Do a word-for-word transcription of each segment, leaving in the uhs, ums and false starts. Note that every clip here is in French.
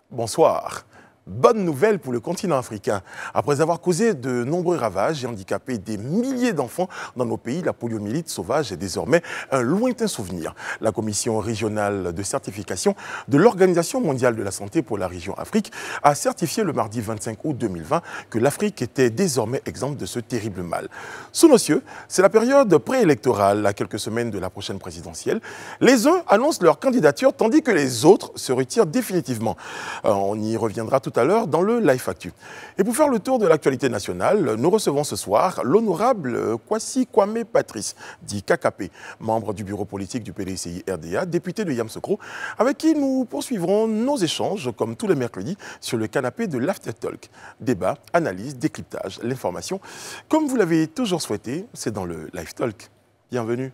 Bonsoir. Bonne nouvelle pour le continent africain. Après avoir causé de nombreux ravages et handicapé des milliers d'enfants dans nos pays, la poliomyélite sauvage est désormais un lointain souvenir. La Commission régionale de certification de l'Organisation mondiale de la santé pour la région Afrique a certifié le mardi vingt-cinq août deux mille vingt que l'Afrique était désormais exempte de ce terrible mal. Sous nos cieux, c'est la période préélectorale, à quelques semaines de la prochaine présidentielle. Les uns annoncent leur candidature tandis que les autres se retirent définitivement. Euh, on y reviendra tout à l'heure dans le Live Actu. Et pour faire le tour de l'actualité nationale, nous recevons ce soir l'honorable Kwasi Kwame Patrice, dit K K P, membre du bureau politique du P D C I R D A, député de Yamoussoukro, avec qui nous poursuivrons nos échanges, comme tous les mercredis, sur le canapé de l'After Talk. Débat, analyse, décryptage, l'information. Comme vous l'avez toujours souhaité, c'est dans le Live Talk. Bienvenue.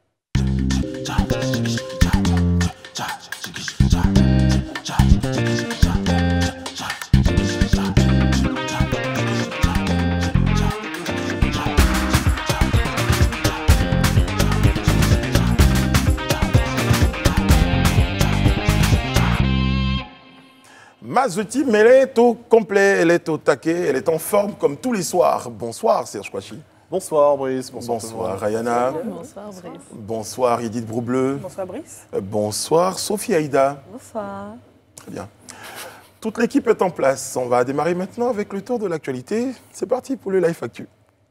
Mazouti, mais elle est au complet, elle est au taquet, elle est en forme comme tous les soirs. Bonsoir Serge Kouachi. Bonsoir Brice. Bonsoir, bonsoir Rayana. Bonsoir Brice. Bonsoir Edith Broubleu. Bonsoir Brice. Bonsoir Sophie Aïda. Bonsoir. Très bien. Toute l'équipe est en place. On va démarrer maintenant avec le tour de l'actualité. C'est parti pour le Live Actu.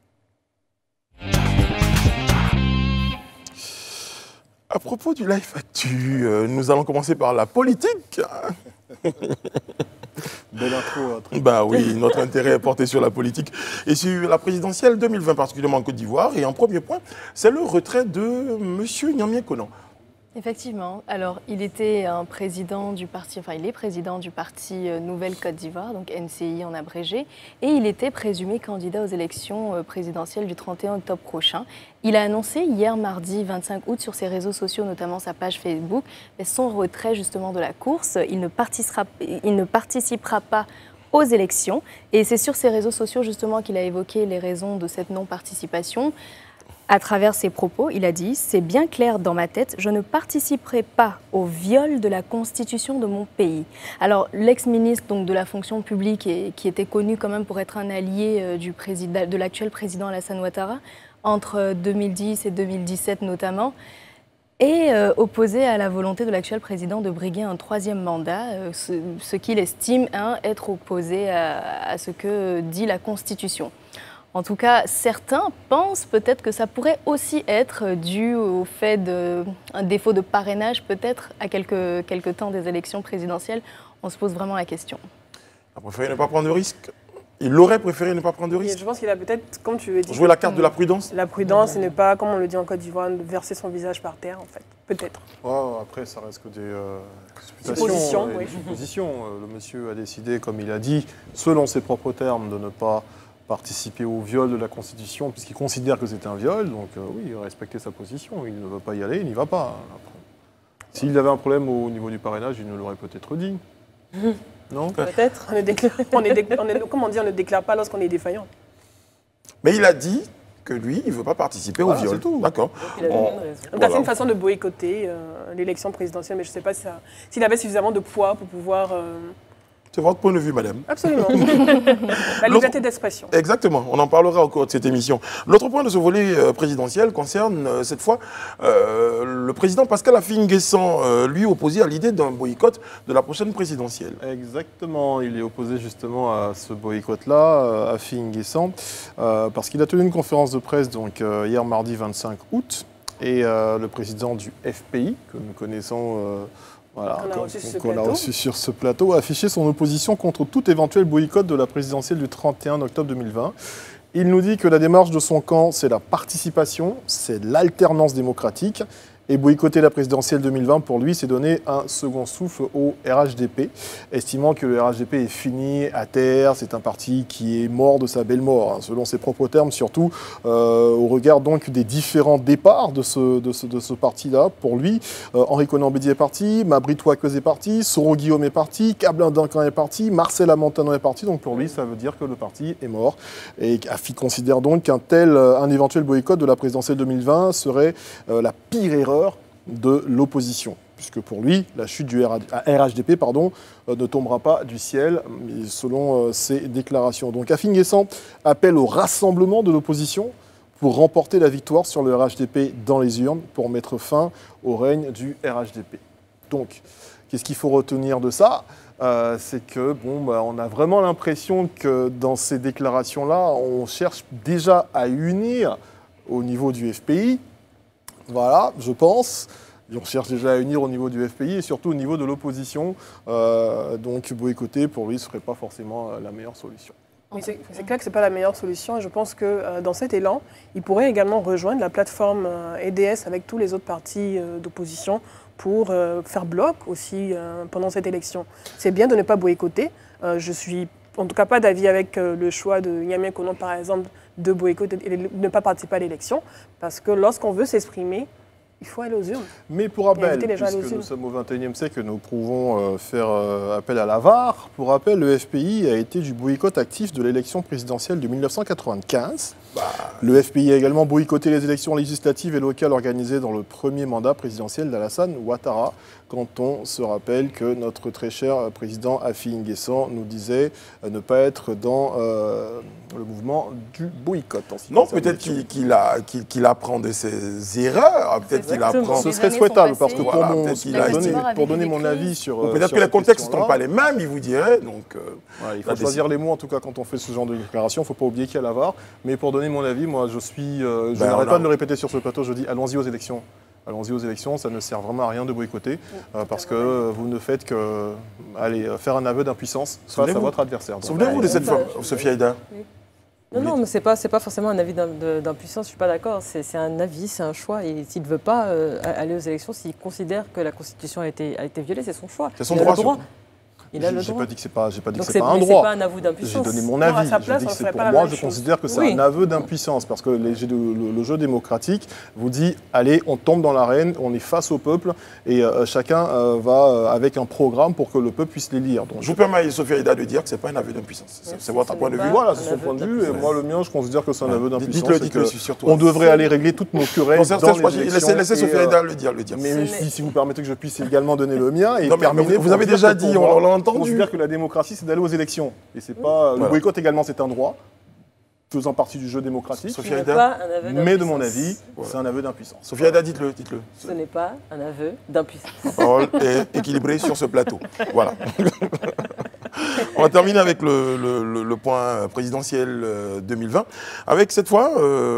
À propos du Live Actu, euh, nous allons commencer par la politique. Belle intro. Très bah oui, notre intérêt est porté sur la politique et sur la présidentielle deux mille vingt, particulièrement en Côte d'Ivoire. Et en premier point, c'est le retrait de M. Niamey Konan. Effectivement. Alors, il était un président du parti, enfin, il est président du parti Nouvelle Côte d'Ivoire, donc N C I en abrégé, et il était présumé candidat aux élections présidentielles du trente et un octobre prochain. Il a annoncé hier mardi vingt-cinq août sur ses réseaux sociaux, notamment sa page Facebook, son retrait justement de la course. Il ne participera, il ne participera pas aux élections. Et c'est sur ses réseaux sociaux justement qu'il a évoqué les raisons de cette non-participation. À travers ses propos, il a dit « C'est bien clair dans ma tête, je ne participerai pas au viol de la constitution de mon pays ». Alors, l'ex-ministre donc, de la fonction publique, et, qui était connu quand même pour être un allié euh, du président, de l'actuel président Alassane Ouattara, entre deux mille dix et deux mille dix-sept notamment, est euh, opposé à la volonté de l'actuel président de briguer un troisième mandat, euh, ce, ce qu'il estime hein, être opposé à, à ce que dit la Constitution. En tout cas, certains pensent peut-être que ça pourrait aussi être dû au fait d'un défaut de parrainage, peut-être à quelques, quelques temps des élections présidentielles. On se pose vraiment la question. Il a préféré ne pas prendre de risque. Il aurait préféré ne pas prendre de risque. Je pense qu'il a peut-être, comme tu veux dire, jouer la carte de la prudence. La prudence et ne pas, comme on le dit en Côte d'Ivoire, verser son visage par terre, en fait. Peut-être. Oh, après, ça reste que des euh, suppositions. Des oui. suppositions. Euh, le monsieur a décidé, comme il a dit, selon ses propres termes, de ne pas participer au viol de la Constitution, puisqu'il considère que c'est un viol. Donc euh, oui, il a respecté sa position. Il ne veut pas y aller, il n'y va pas. S'il avait un problème au niveau du parrainage, il nous l'aurait peut-être dit. Mmh. Non ? Peut-être. On, on, on, comment on dit, on ne déclare pas lorsqu'on est défaillant. Mais il a dit que lui, il ne veut pas participer voilà, au viol. D'accord. Il a on... Donc voilà. C'est une façon de boycotter euh, l'élection présidentielle, mais je ne sais pas s'il si avait suffisamment de poids pour pouvoir... Euh, C'est votre point de vue, madame. Absolument. La liberté d'expression. Exactement. On en parlera au cours de cette émission. L'autre point de ce volet euh, présidentiel concerne euh, cette fois euh, le président Pascal Affi-N'Guessan, euh, lui opposé à l'idée d'un boycott de la prochaine présidentielle. Exactement. Il est opposé justement à ce boycott-là, euh, Affi-N'Guessan, euh, parce qu'il a tenu une conférence de presse donc, euh, hier mardi vingt-cinq août, et euh, le président du F P I, que nous connaissons... Euh, Voilà, qu'on a, reçu, qu'on a reçu sur ce plateau, a affiché son opposition contre tout éventuel boycott de la présidentielle du trente et un octobre deux mille vingt. Il nous dit que la démarche de son camp, c'est la participation, c'est l'alternance démocratique. Et boycotter la présidentielle deux mille vingt, pour lui, c'est donner un second souffle au R H D P, estimant que le R H D P est fini, à terre, c'est un parti qui est mort de sa belle mort, hein, selon ses propres termes, surtout euh, au regard donc des différents départs de ce, de ce, de ce parti-là. Pour lui, euh, Henri Konan Bédié est parti, Mabry Touakeuse est parti, Soro Guillaume est parti, Kablin Duncan est parti, Marcel Amantano est parti, donc pour lui, ça veut dire que le parti est mort. Et Affi considère donc qu'un tel, un éventuel boycott de la présidentielle deux mille vingt serait euh, la pire erreur de l'opposition, puisque pour lui, la chute du R H D P pardon, euh, ne tombera pas du ciel, selon euh, ses déclarations. Donc Afin N'Guessan appelle au rassemblement de l'opposition pour remporter la victoire sur le R H D P dans les urnes, pour mettre fin au règne du R H D P. Donc, qu'est-ce qu'il faut retenir de ça ? euh, C'est que bon, bah, on a vraiment l'impression que dans ces déclarations-là, on cherche déjà à unir au niveau du F P I. Voilà, je pense. Et on cherche déjà à unir au niveau du F P I et surtout au niveau de l'opposition. Euh, donc boycotter, pour lui, ce ne serait pas forcément la meilleure solution. Oui, c'est clair que ce n'est pas la meilleure solution. Et je pense que euh, dans cet élan, il pourrait également rejoindre la plateforme euh, E D S avec tous les autres partis euh, d'opposition pour euh, faire bloc aussi euh, pendant cette élection. C'est bien de ne pas boycotter. Euh, je suis en tout cas pas d'avis avec euh, le choix de Yamia Konon, par exemple, de boycotter et de ne pas participer à l'élection. Parce que lorsqu'on veut s'exprimer, il faut aller aux urnes. Mais pour rappel, puisque nous sommes au vingt et unième siècle et nous pouvons euh, faire euh, appel à l'A V A R, pour rappel, le F P I a été du boycott actif de l'élection présidentielle de mille neuf cent quatre-vingt-quinze. Bah, le F P I a également boycotté les élections législatives et locales organisées dans le premier mandat présidentiel d'Alassane Ouattara, quand on se rappelle que notre très cher président Afin N'Guessan nous disait euh, ne pas être dans euh, le mouvement du boycott. Non, peut-être qu'il qu'il qu'il qu'il apprend de ses erreurs, peut-être qu'il apprend... Ce serait souhaitable, parce que pour, voilà, mon, a donner, été... pour donner mon avis sur... Peut-être que les contextes ne sont pas les mêmes, il vous dirait, donc... Euh, ouais, il faut choisir les mots, en tout cas, quand on fait ce genre de déclaration, il ne faut pas oublier qu'il y a l'A V A R. Mais pour donner mon avis, moi, je suis... Euh, je ben, n'arrête pas de le répéter sur ce plateau, je dis allons-y aux élections. Allons-y aux élections, ça ne sert vraiment à rien de boycotter, euh, parce que euh, vous ne faites que allez, faire un aveu d'impuissance face à votre adversaire. Souvenez-vous de cette fois, Sophie Aïda. Oui. Non, non, mais ce n'est pas, pas forcément un avis d'impuissance, je ne suis pas d'accord. C'est un avis, c'est un choix. Et s'il ne veut pas euh, aller aux élections, s'il considère que la Constitution a été, a été violée, c'est son choix. C'est son droit. droit. Il a le droit. Pas dit que c'est pas, j'ai pas dit Donc que c'est pas un droit. C'est pas un aveu d'impuissance. J'ai donné mon avis. Non, place, je dis que c'est pour moi, je considère que c'est oui. un aveu d'impuissance parce que les, le, le jeu démocratique vous dit allez, on tombe dans l'arène, on est face au peuple et euh, chacun euh, va euh, avec un programme pour que le peuple puisse les lire. Donc, je vous permets, Sophie Aïda, de dire que c'est pas un aveu d'impuissance. C'est votre point de vue. Voilà, c'est son point de vue. Et moi, le mien, je considère que c'est un aveu d'impuissance. Dites-le, dites-le surtout. On devrait aller régler toutes nos querelles dans les élections. Laissez Sophie Aïda le dire, le dire. Mais si vous permettez que je puisse également donner le mien et terminer. Vous avez déjà dit, on l'a entendu. Je considère que la démocratie, c'est d'aller aux élections. Et c'est pas voilà. Le boycott également, c'est un droit faisant partie du jeu démocratique. Sophie Aïda, mais de mon avis, voilà. c'est un aveu d'impuissance. Sophie Aïda, dites-le, dites-le. Ce n'est pas un aveu d'impuissance. La parole est équilibrée sur ce plateau. Voilà. On va terminer avec le, le, le point présidentiel deux mille vingt, avec cette fois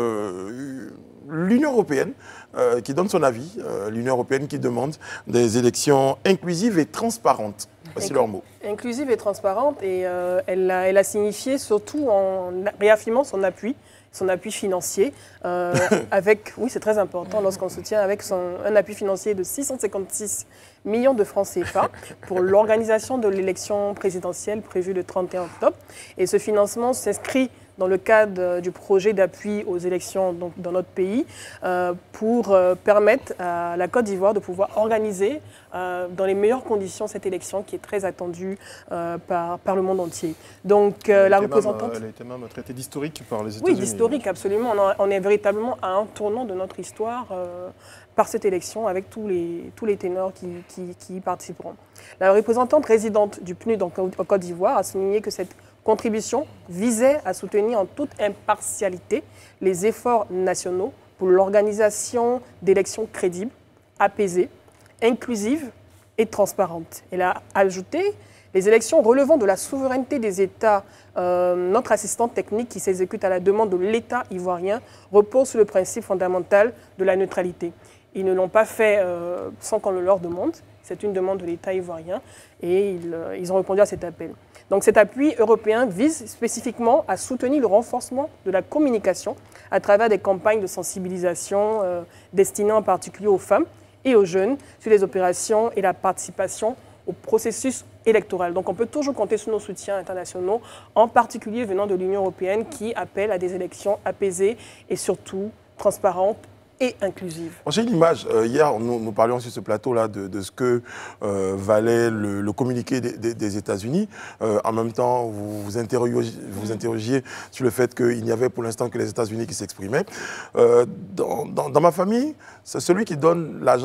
euh, l'Union européenne. Euh, qui donne son avis, euh, l'Union européenne qui demande des élections inclusives et transparentes. Voici leur mot. Inclusive et transparente, et euh, elle, a, elle a signifié surtout en réaffirmant son appui, son appui financier, euh, avec, oui c'est très important lorsqu'on soutient avec son, un appui financier de six cent cinquante-six millions de francs C F A pour l'organisation de l'élection présidentielle prévue le trente et un octobre. Et ce financement s'inscrit dans le cadre du projet d'appui aux élections donc, dans notre pays euh, pour euh, permettre à la Côte d'Ivoire de pouvoir organiser euh, dans les meilleures conditions cette élection qui est très attendue euh, par, par le monde entier. Donc euh, la représentante... Même, elle a été même traitée d'historique par les États-Unis. Oui, d'historique, absolument. On est véritablement à un tournant de notre histoire euh, par cette élection avec tous les, tous les ténors qui, qui, qui y participeront. La représentante résidente du P N U D en Côte d'Ivoire a souligné que cette contribution visait à soutenir en toute impartialité les efforts nationaux pour l'organisation d'élections crédibles, apaisées, inclusives et transparentes. Elle a ajouté les élections relevant de la souveraineté des États. Euh, notre assistante technique qui s'exécute à la demande de l'État ivoirien repose sur le principe fondamental de la neutralité. Ils ne l'ont pas fait euh, sans qu'on le leur demande. C'est une demande de l'État ivoirien et ils, euh, ils ont répondu à cet appel. Donc cet appui européen vise spécifiquement à soutenir le renforcement de la communication à travers des campagnes de sensibilisation euh, destinées en particulier aux femmes et aux jeunes sur les opérations et la participation au processus électoral. Donc on peut toujours compter sur nos soutiens internationaux, en particulier venant de l'Union européenne qui appelle à des élections apaisées et surtout transparentes et inclusive. J'ai une image, euh, hier nous, nous parlions sur ce plateau-là de, de ce que euh, valait le, le communiqué des, des, des États-Unis. Euh, en même temps, vous vous interrogiez, vous interrogiez sur le fait qu'il n'y avait pour l'instant que les États-Unis qui s'exprimaient. Euh, dans, dans, dans ma famille, c'est celui qui donne l'argent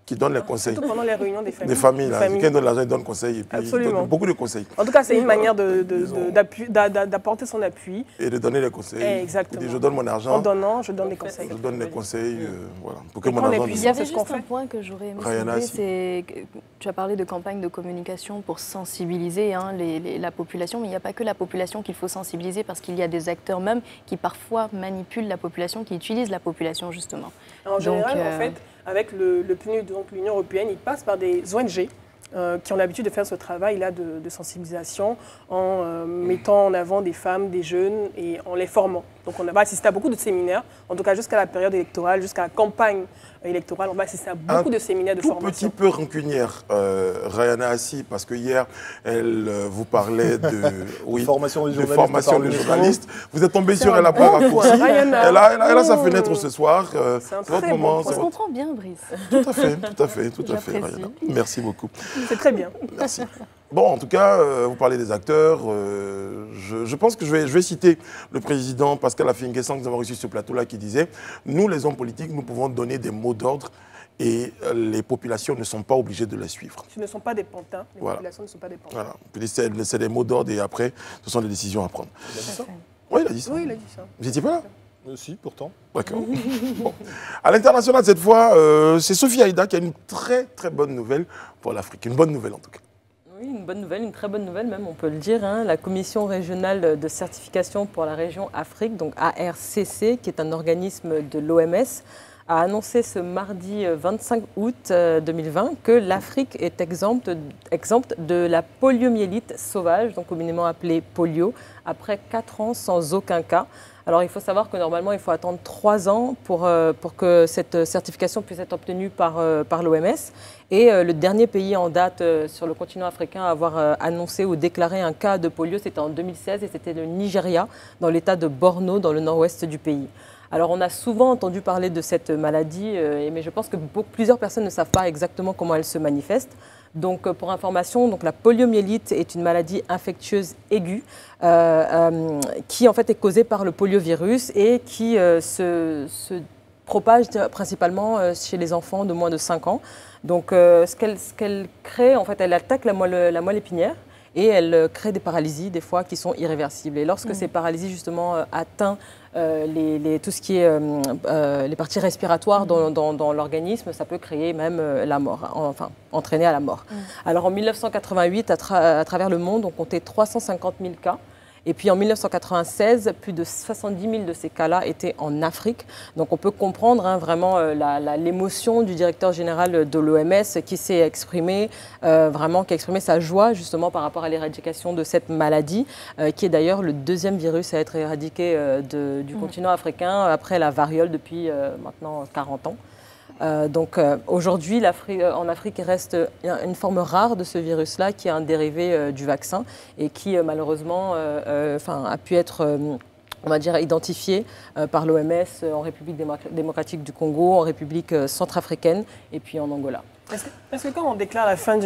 qui donne les conseils. Surtout pendant les réunions des familles. Des familles, là. familles. Quelqu'un donne l'argent, il donne conseil. Et puis Absolument. Il donne beaucoup de conseils. En tout cas, c'est une manière de, de, de, d'appuyer- d'a- d'a- d'apporter son appui. Et de donner les conseils. Exactement. Il dit, je donne mon argent. En donnant, je donne des conseils. Je donne des conseils. euh, voilà. Pour que Et mon quand les argent. puissants- Il y avait c'est ce juste qu'on un fait. point que j'aurais aimé Rayana, soulever, si. c'est que tu as parlé de campagne de communication pour sensibiliser hein, les- les- la population, mais il n'y a pas que la population qu'il faut sensibiliser parce qu'il y a des acteurs même qui parfois manipulent la population, qui utilisent la population justement. En général, Donc, euh, en fait, avec le, le P N U D, donc l'Union européenne, ils passent par des O N G euh, qui ont l'habitude de faire ce travail-là de, de sensibilisation en euh, mettant en avant des femmes, des jeunes et en les formant. Donc on va assister à beaucoup de séminaires, en tout cas jusqu'à la période électorale, jusqu'à la campagne électorale, on va assister à beaucoup Un de séminaires de tout formation. petit peu rancunière, euh, Rayana Assi, parce que hier, elle euh, vous parlait de, oui, Formation des de journalistes formation par des l'UNESCO. journalistes. Vous êtes tombé C'est sur un elle a bon pas point, raccourci. Rayana. Elle a, elle a- elle a sa Oh. fenêtre ce soir. euh, C'est un c'est votre très bon moment. point. c'est On se votre- comprend bien, Brice. Tout à fait, tout à fait, tout à fait, J'apprécie. Rayana. Merci beaucoup. C'est très bien. Merci. Bon, en tout cas, euh, vous parlez des acteurs. euh, je, je pense que je vais, je vais citer le président Pascal Affi-N'Guessan que nous avons reçu sur ce plateau-là qui disait « Nous, les hommes politiques, nous pouvons donner des mots d'ordre et euh, les populations ne sont pas obligées de les suivre. Ce ne sont pas des pantins, les Voilà. populations ne sont pas des » pantins. Voilà. Puis C'est c'est des mots d'ordre et après, ce sont des décisions à prendre. Il a dit ça Oui, il a dit ça. Oui, il a dit ça. Vous n'étiez pas là? Euh, Si, pourtant. D'accord. Bon. À l'international, cette fois, euh, c'est Sophie Aïda qui a une très très bonne nouvelle pour l'Afrique. Une bonne nouvelle en tout cas. Oui, une bonne nouvelle, une très bonne nouvelle même, on peut le dire. hein. La Commission régionale de certification pour la région Afrique, donc A R C C, qui est un organisme de l'O M S, a annoncé ce mardi vingt-cinq août deux mille vingt que l'Afrique est exempte, exempte de la poliomyélite sauvage, donc communément appelée polio, après quatre ans sans aucun cas. Alors il faut savoir que normalement il faut attendre trois ans pour, euh, pour que cette certification puisse être obtenue par, euh, par l'O M S. Et euh, le dernier pays en date euh, sur le continent africain à avoir euh, annoncé ou déclaré un cas de polio, c'était en deux mille seize et c'était le Nigeria, dans l'état de Borno, dans le nord-ouest du pays. Alors on a souvent entendu parler de cette maladie, euh, mais je pense que beaucoup, plusieurs personnes ne savent pas exactement comment elle se manifeste. Donc, euh, pour information, donc, la poliomyélite est une maladie infectieuse aiguë euh, euh, qui en fait est causée par le poliovirus et qui euh, se, se propage principalement euh, chez les enfants de moins de cinq ans. Donc, euh, ce qu'elle ce qu'elle crée, en fait, elle attaque la moelle, la moelle épinière. Et elle crée des paralysies, des fois, qui sont irréversibles. Et lorsque mmh. ces paralysies, justement, euh, atteignent euh, les, les, tout ce qui est euh, euh, les parties respiratoires mmh. dans, dans, dans l'organisme, ça peut créer même euh, la mort, enfin, entraîner à la mort. Mmh. Alors, en mille neuf cent quatre-vingt-huit, à, tra à travers le monde, on comptait trois cent cinquante mille cas. Et puis en mille neuf cent quatre-vingt-seize, plus de soixante-dix mille de ces cas-là étaient en Afrique. Donc on peut comprendre hein, vraiment euh, l'émotion du directeur général de l'O M S qui s'est exprimé, euh, vraiment qui a exprimé sa joie justement par rapport à l'éradication de cette maladie, euh, qui est d'ailleurs le deuxième virus à être éradiqué euh, de, du mmh. continent africain après la variole depuis euh, maintenant quarante ans. Euh, donc euh, aujourd'hui, en Afrique, il reste une forme rare de ce virus-là qui est un dérivé euh, du vaccin et qui euh, malheureusement euh, euh, a pu être euh, on va dire, identifié euh, par l'O M S en République démocratique du Congo, en République euh, centrafricaine et puis en Angola. Est-ce que, est-ce que quand on déclare la fin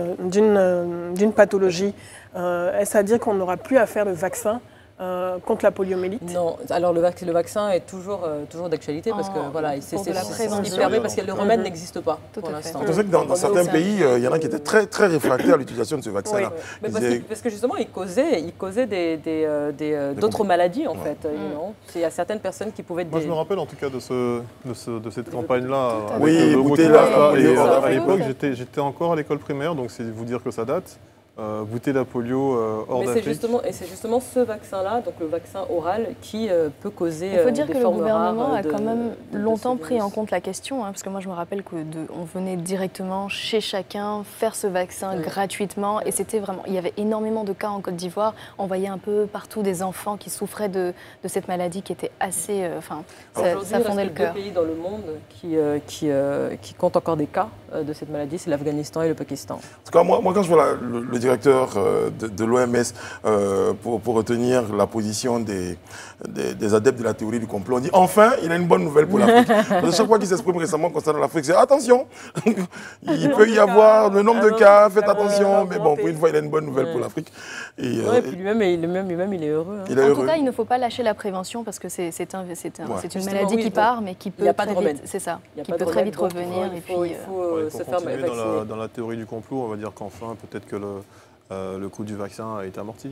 d'une pathologie, euh, est-ce à dire qu'on n'aura plus à faire de vaccin Euh, contre la poliomyélite? Non, alors le, vac le vaccin est toujours, euh, toujours d'actualité parce que oh, voilà, c'est ce qui permet permet parce que le remède mmh. n'existe pas Tout pour l'instant. C'est vrai que dans, dans certains pays, il euh, y en a qui étaient très, très réfractaires à l'utilisation de ce vaccin-là. Oui, oui. Parce, disaient... parce que justement, il causait, il causait des, des, euh, des, euh, d'autres maladies en ouais. fait. Mmh. Il y a certaines personnes qui pouvaient être Moi, des... je me rappelle en tout cas de, ce, de, ce, de cette campagne-là. Oui, Boutella. Et à l'époque, j'étais encore à l'école primaire, donc c'est vous dire que ça date. Euh, goûter la polio euh, hors d'Afrique. Et c'est justement ce vaccin-là, donc le vaccin oral, qui euh, peut causer Il faut euh, dire des que le formes gouvernement rares a de, quand même de, de longtemps pris en compte la question, hein, parce que moi je me rappelle qu'on venait directement chez chacun faire ce vaccin oui. gratuitement, et c'était vraiment, il y avait énormément de cas en Côte d'Ivoire, on voyait un peu partout des enfants qui souffraient de, de cette maladie qui était assez, enfin, euh, ça, ça fondait le cœur. Il y a deux pays dans le monde qui, euh, qui, euh, qui comptent encore des cas euh, de cette maladie, c'est l'Afghanistan et le Pakistan. En tout cas, moi, moi quand je vois la, le, le directeur euh, de, de l'O M S, euh, pour, pour retenir la position des, des, des adeptes de la théorie du complot. On dit enfin, il a une bonne nouvelle pour l'Afrique. Parce que chaque fois qu'il s'exprime récemment concernant l'Afrique, c'est attention, il peut y avoir le nombre de cas, faites attention. Mais bon, pour une fois, il a une bonne nouvelle pour l'Afrique. Et, ouais, euh, et puis lui-même, il, lui-même, lui-même, il est heureux. Hein. Il est en heureux. tout cas, il ne faut pas lâcher la prévention parce que c'est c'est un, c'est un, Ouais. c'est une Justement, maladie oui, qui donc, part, mais qui il y peut a pas de très remède. vite, c'est ça, Il y a qui pas peut de très remède, vite donc, revenir. Il et faut, puis, il euh, faut euh, Ouais, se pour faire continuer vacciner. dans la, dans la théorie du complot, on va dire qu'enfin, peut-être que le, euh, le coût du vaccin a été amorti.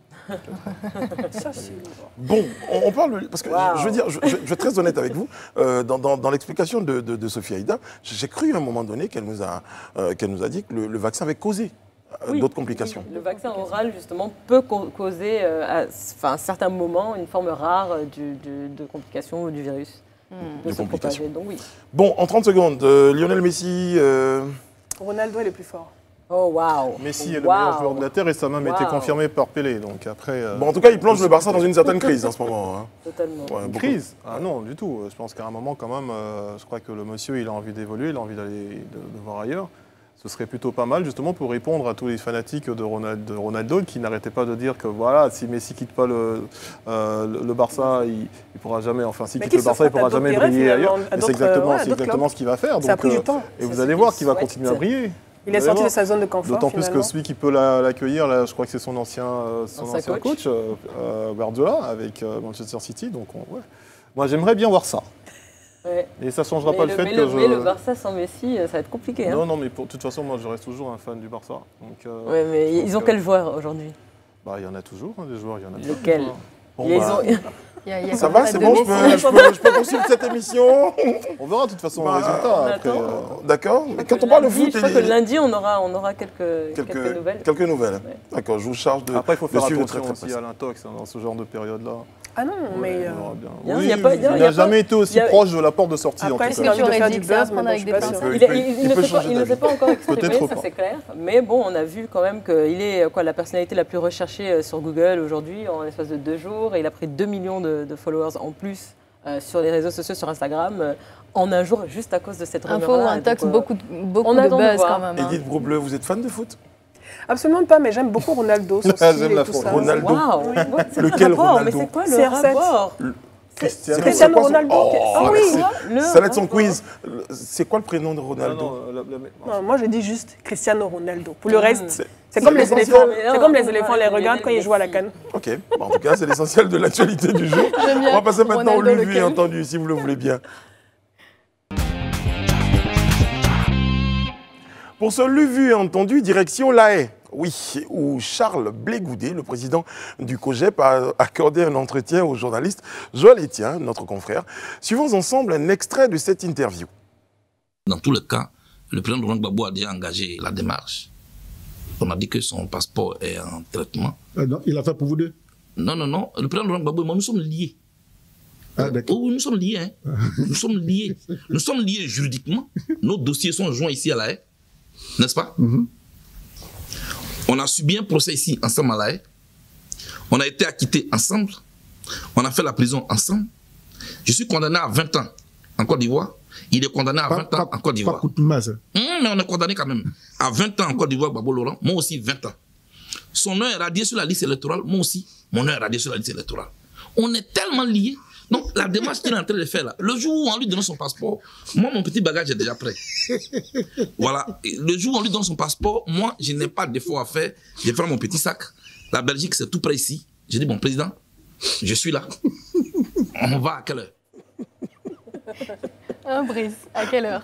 Ça, c'est- Bon, on, on parle, parce que Wow. je veux dire, je, je- je vais être très honnête avec vous, euh, dans, dans- dans l'explication de, de, de Sophie Aïda, j'ai cru à un moment donné qu'elle nous, a, euh, qu'elle nous a dit que le, le vaccin avait causé euh, Oui, d'autres complications. oui. Le vaccin oral, justement, peut co- causer, euh, à, enfin, à certains moments, une forme rare euh, du- du- de complication ou du virus. hmm. De De se complications. propager. Donc oui. Bon, en trente secondes, euh, Lionel Messi, euh, Ronaldo est le plus fort. Oh, waouh. Messi est le Waouh. meilleur joueur de la Terre et ça a même été Wow. confirmé par Pelé. Donc après, euh, bon, en tout cas, il plonge le Barça dans une certaine crise en ce moment. Hein. Totalement. Ouais, une beaucoup. crise. Ah non, du tout. Je pense qu'à un moment, quand même, euh, je crois que le monsieur, il a envie d'évoluer, il a envie d'aller de, de voir ailleurs. Ce serait plutôt pas mal, justement, pour répondre à tous les fanatiques de Ronaldo, de Ronaldo qui n'arrêtaient pas de dire que voilà, si Messi quitte pas le, euh, le, le Barça, il, il pourra jamais, enfin, s'il Mais quitte qui le se Barça, il frotte à pourra d'autres jamais terrains, briller finalement, ailleurs. à Et d'autres, c'est exactement, ouais, à c'est d'autres exactement clubs. ce qu'il va faire. Ça a Donc, pris euh, du temps. Et vous C'est allez ce voir qu'il qu'il va souhaite. continuer à briller. Il est Vous allez sorti de voir. sa zone de confort. D'autant plus que finalement. celui qui peut la- l'accueillir, là, je crois que c'est son ancien, euh, son Ancien ancien coach. coach, euh, euh, Guardiola, avec euh, Manchester City. Donc, on- ouais. Moi, j'aimerais bien voir ça. Ouais. Et ça ne changera Mais pas le, le fait mais que le, je... mais le Barça sans Messi, euh, ça va être compliqué. Hein. Non, non, mais pour, de toute façon, moi, je reste toujours un fan du Barça. Donc, euh, Ouais, mais je ils pense ont que- quel joueur aujourd'hui? Bah, il y en a toujours, hein, des joueurs, il y en a plein, des Lequel? joueurs. Bon, Ils bah, ont- Il y a- il y a ça quand va, même c'est pas bon, de je Messi. peux, je, peux, je peux poursuivre cette émission. On verra de toute façon Bah, le résultat. on Après, attend. euh, D'accord. Mais quand Que on parle de lundi, foot, je crois il- que lundi, on aura, on aura quelques, quelques, quelques, nouvelles. quelques nouvelles. Ouais. D'accord, je vous charge de, Après, il faut de faire suivre de attention très très aussi près. à l'intox hein, dans ce genre de période-là. Ah non, mais. Ouais, euh, on verra bien. y a- Oui, y a pas- y a- il y a n'a pas- jamais été aussi y a- proche de la porte de sortie. en Après, tout c'est cas. envie de Tu aurais faire dit du que c'est à buzz, mais prendre bon, avec je des suis pas pincettes. sûre. Il Il, peut- il- il il ne peut s'est pas, changer il ne d'avis. s'est pas encore exprimé, Peut-être ça pas. c'est clair. Mais bon, on a vu quand même qu'il est quoi, la personnalité la plus recherchée euh, sur Google aujourd'hui en l'espace de deux jours. Et il a pris deux millions de, de followers en plus euh, sur les réseaux sociaux, sur Instagram, euh, en un jour, juste à cause de cette Info ou rumeur-là. un tox, Donc, euh, beaucoup, de- beaucoup on de attend de buzz voir. quand même. hein. Edith Broubleu, vous êtes fan de foot? Absolument pas, mais j'aime beaucoup Ronaldo, son Ah, style j'aime et la tout France. ça. Ronaldo. Waouh! Ouais, c'est Lequel quoi le rapport? Ronaldo? Mais c'est quoi le C R sept. rapport? Cristiano. Cristiano C'est quoi son- Ronaldo. Oh, Ah oui. c'est- Le Ça va être son rapport. quiz. C'est quoi le prénom de Non, Ronaldo? non, la- la- la- Non, moi, je dis juste Cristiano Ronaldo. Pour le Mm. reste, C'est- c'est comme c'est les l'essentiel. éléphants. Mais non, C'est comme les on éléphants, va les aller regardent quand ils jouent à la Messi. canne. Ok, bon, en tout cas, c'est l'essentiel de l'actualité du jour. J'aime On bien. va passer maintenant au Ronaldo, lu, vu et lequel entendu, si vous le voulez bien. Pour ce lu, vu et entendu, direction La Haye. Oui, où Charles Blégoudet, le président du COGEP, a accordé un entretien au journaliste Joël Etienne, notre confrère. Suivons ensemble un extrait de cette interview. Dans tous les cas, le président Laurent Gbagbo a déjà engagé la démarche. On a dit que son passeport est en traitement. Ah non, il a fait pour vous deux? Non, non, non. Le président Laurent Gbagbo et moi, nous sommes liés. Ah, d'accord. Oh, nous sommes liés. Hein. Nous sommes liés. Nous sommes liés juridiquement. Nos dossiers sont joints ici à La Haye. N'est-ce pas? Mhm. On a subi un procès ici, ensemble à La Haye. On a été acquittés ensemble. On a fait la prison ensemble. Je suis condamné à vingt ans en Côte d'Ivoire. Il est condamné à Pas- vingt ans pas- en Côte d'Ivoire. Pas Coutumas. Hum, mais on est condamné quand même. À vingt ans en Côte d'Ivoire, Babo Laurent, moi aussi vingt ans. Son nom est radié sur la liste électorale, moi aussi, mon nom est radié sur la liste électorale. On est tellement liés. Donc, la démarche qu'il est en train de faire là, le jour où on lui donne son passeport, moi, mon petit bagage est déjà prêt. Voilà. Et le jour où on lui donne son passeport, moi, je n'ai pas de défaut à faire. Je prends mon petit sac. La Belgique, c'est tout près ici. J'ai dit, bon, président, je suis là. On va à quelle heure? Un Brice, à quelle heure?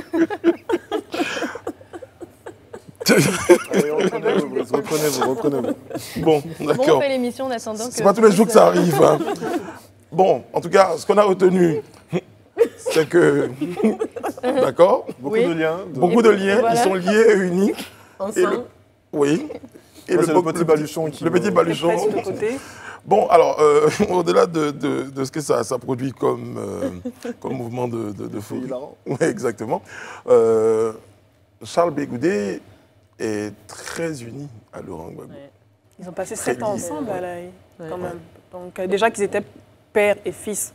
Allez, reprenez-vous, Brice, reprenez-vous, reprenez-vous. Bon, Bon, on d'accord. fait l'émission en attendant que... C'est pas tous les jours que ça arrive. hein. Bon, en tout cas, ce qu'on a retenu, c'est que... D'accord? Beaucoup Oui. de liens. de- Beaucoup de liens, Voilà. ils sont liés et unis. Et Ensemble. le- Oui. Et Ça, c'est le beau- petit baluchon qui Le me- petit baluchon. Presque de côté. Bon, alors, euh, au-delà de, de- de ce que ça, ça produit comme, euh, comme mouvement de, de, de C'est folie. hilarant. Oui, exactement. Euh, Charles Blégoudet est très uni à Laurent Gbagbo. Ouais. Ils ont passé Très sept ans liés. ensemble à La Haye, Ouais. quand même. Donc, euh, déjà qu'ils étaient père et fils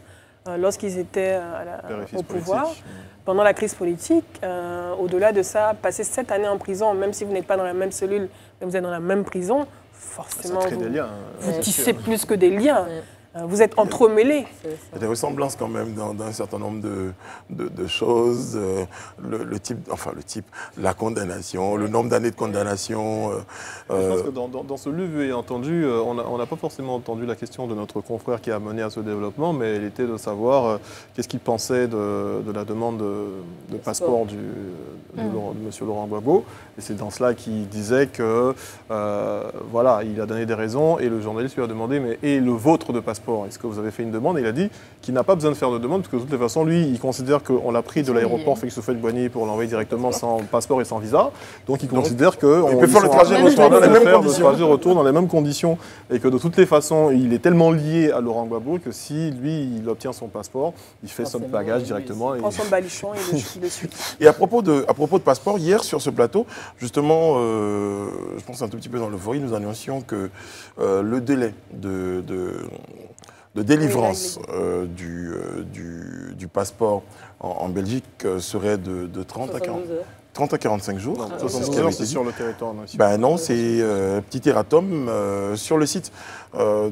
euh, lorsqu'ils étaient à la, au pouvoir. Politique. Pendant la crise politique, euh, au-delà de ça, passer sept années en prison, même si vous n'êtes pas dans la même cellule, mais vous êtes dans la même prison, forcément, ça crée vous, des liens. vous Ouais, tissez sûr. plus que des liens. Ouais. Vous êtes entremêlés. Il y a des ressemblances quand même dans, dans un certain nombre de, de, de choses. Euh, le, le type, enfin le type, la condamnation, le nombre d'années de condamnation. Euh, Je pense que dans, dans, dans ce lieu vu et entendu, euh, on n'a pas forcément entendu la question de notre confrère qui a mené à ce développement, mais elle était de savoir euh, qu'est-ce qu'il pensait de, de la demande de, de passeport du, de, Mmh. Laurent, de M. Laurent Gbagbo. Et c'est dans cela qu'il disait que, euh, voilà, il a donné des raisons et le journaliste lui a demandé, mais et le vôtre de passeport, est-ce que vous avez fait une demande? Et il a dit qu'il n'a pas besoin de faire de demande, parce que de toutes les façons, lui, il considère qu'on l'a pris de l'aéroport Félix-Houphouët-Boigny pour l'envoyer directement sans passeport et sans visa. Donc il considère qu'il peut faire le trajet retour dans les mêmes conditions. Le trajet retour dans les mêmes conditions. Et que de toutes les façons, il est tellement lié à Laurent Gbagbo que si lui, il obtient son passeport, il fait son bagage directement. Il prend son balichon et il le suit. Et à propos, de, à propos de passeport, hier sur ce plateau, justement, euh, je pense un tout petit peu dans l'euphorie, nous annoncions que euh, le délai de, de, de délivrance euh, du, euh, du, du passeport en, en Belgique euh, serait de, de trente à quarante. trente à quarante-cinq jours. Non, soixante-douze heures, c'est sur le territoire. Non, ben non, c'est euh, petit erratum euh, sur le site euh,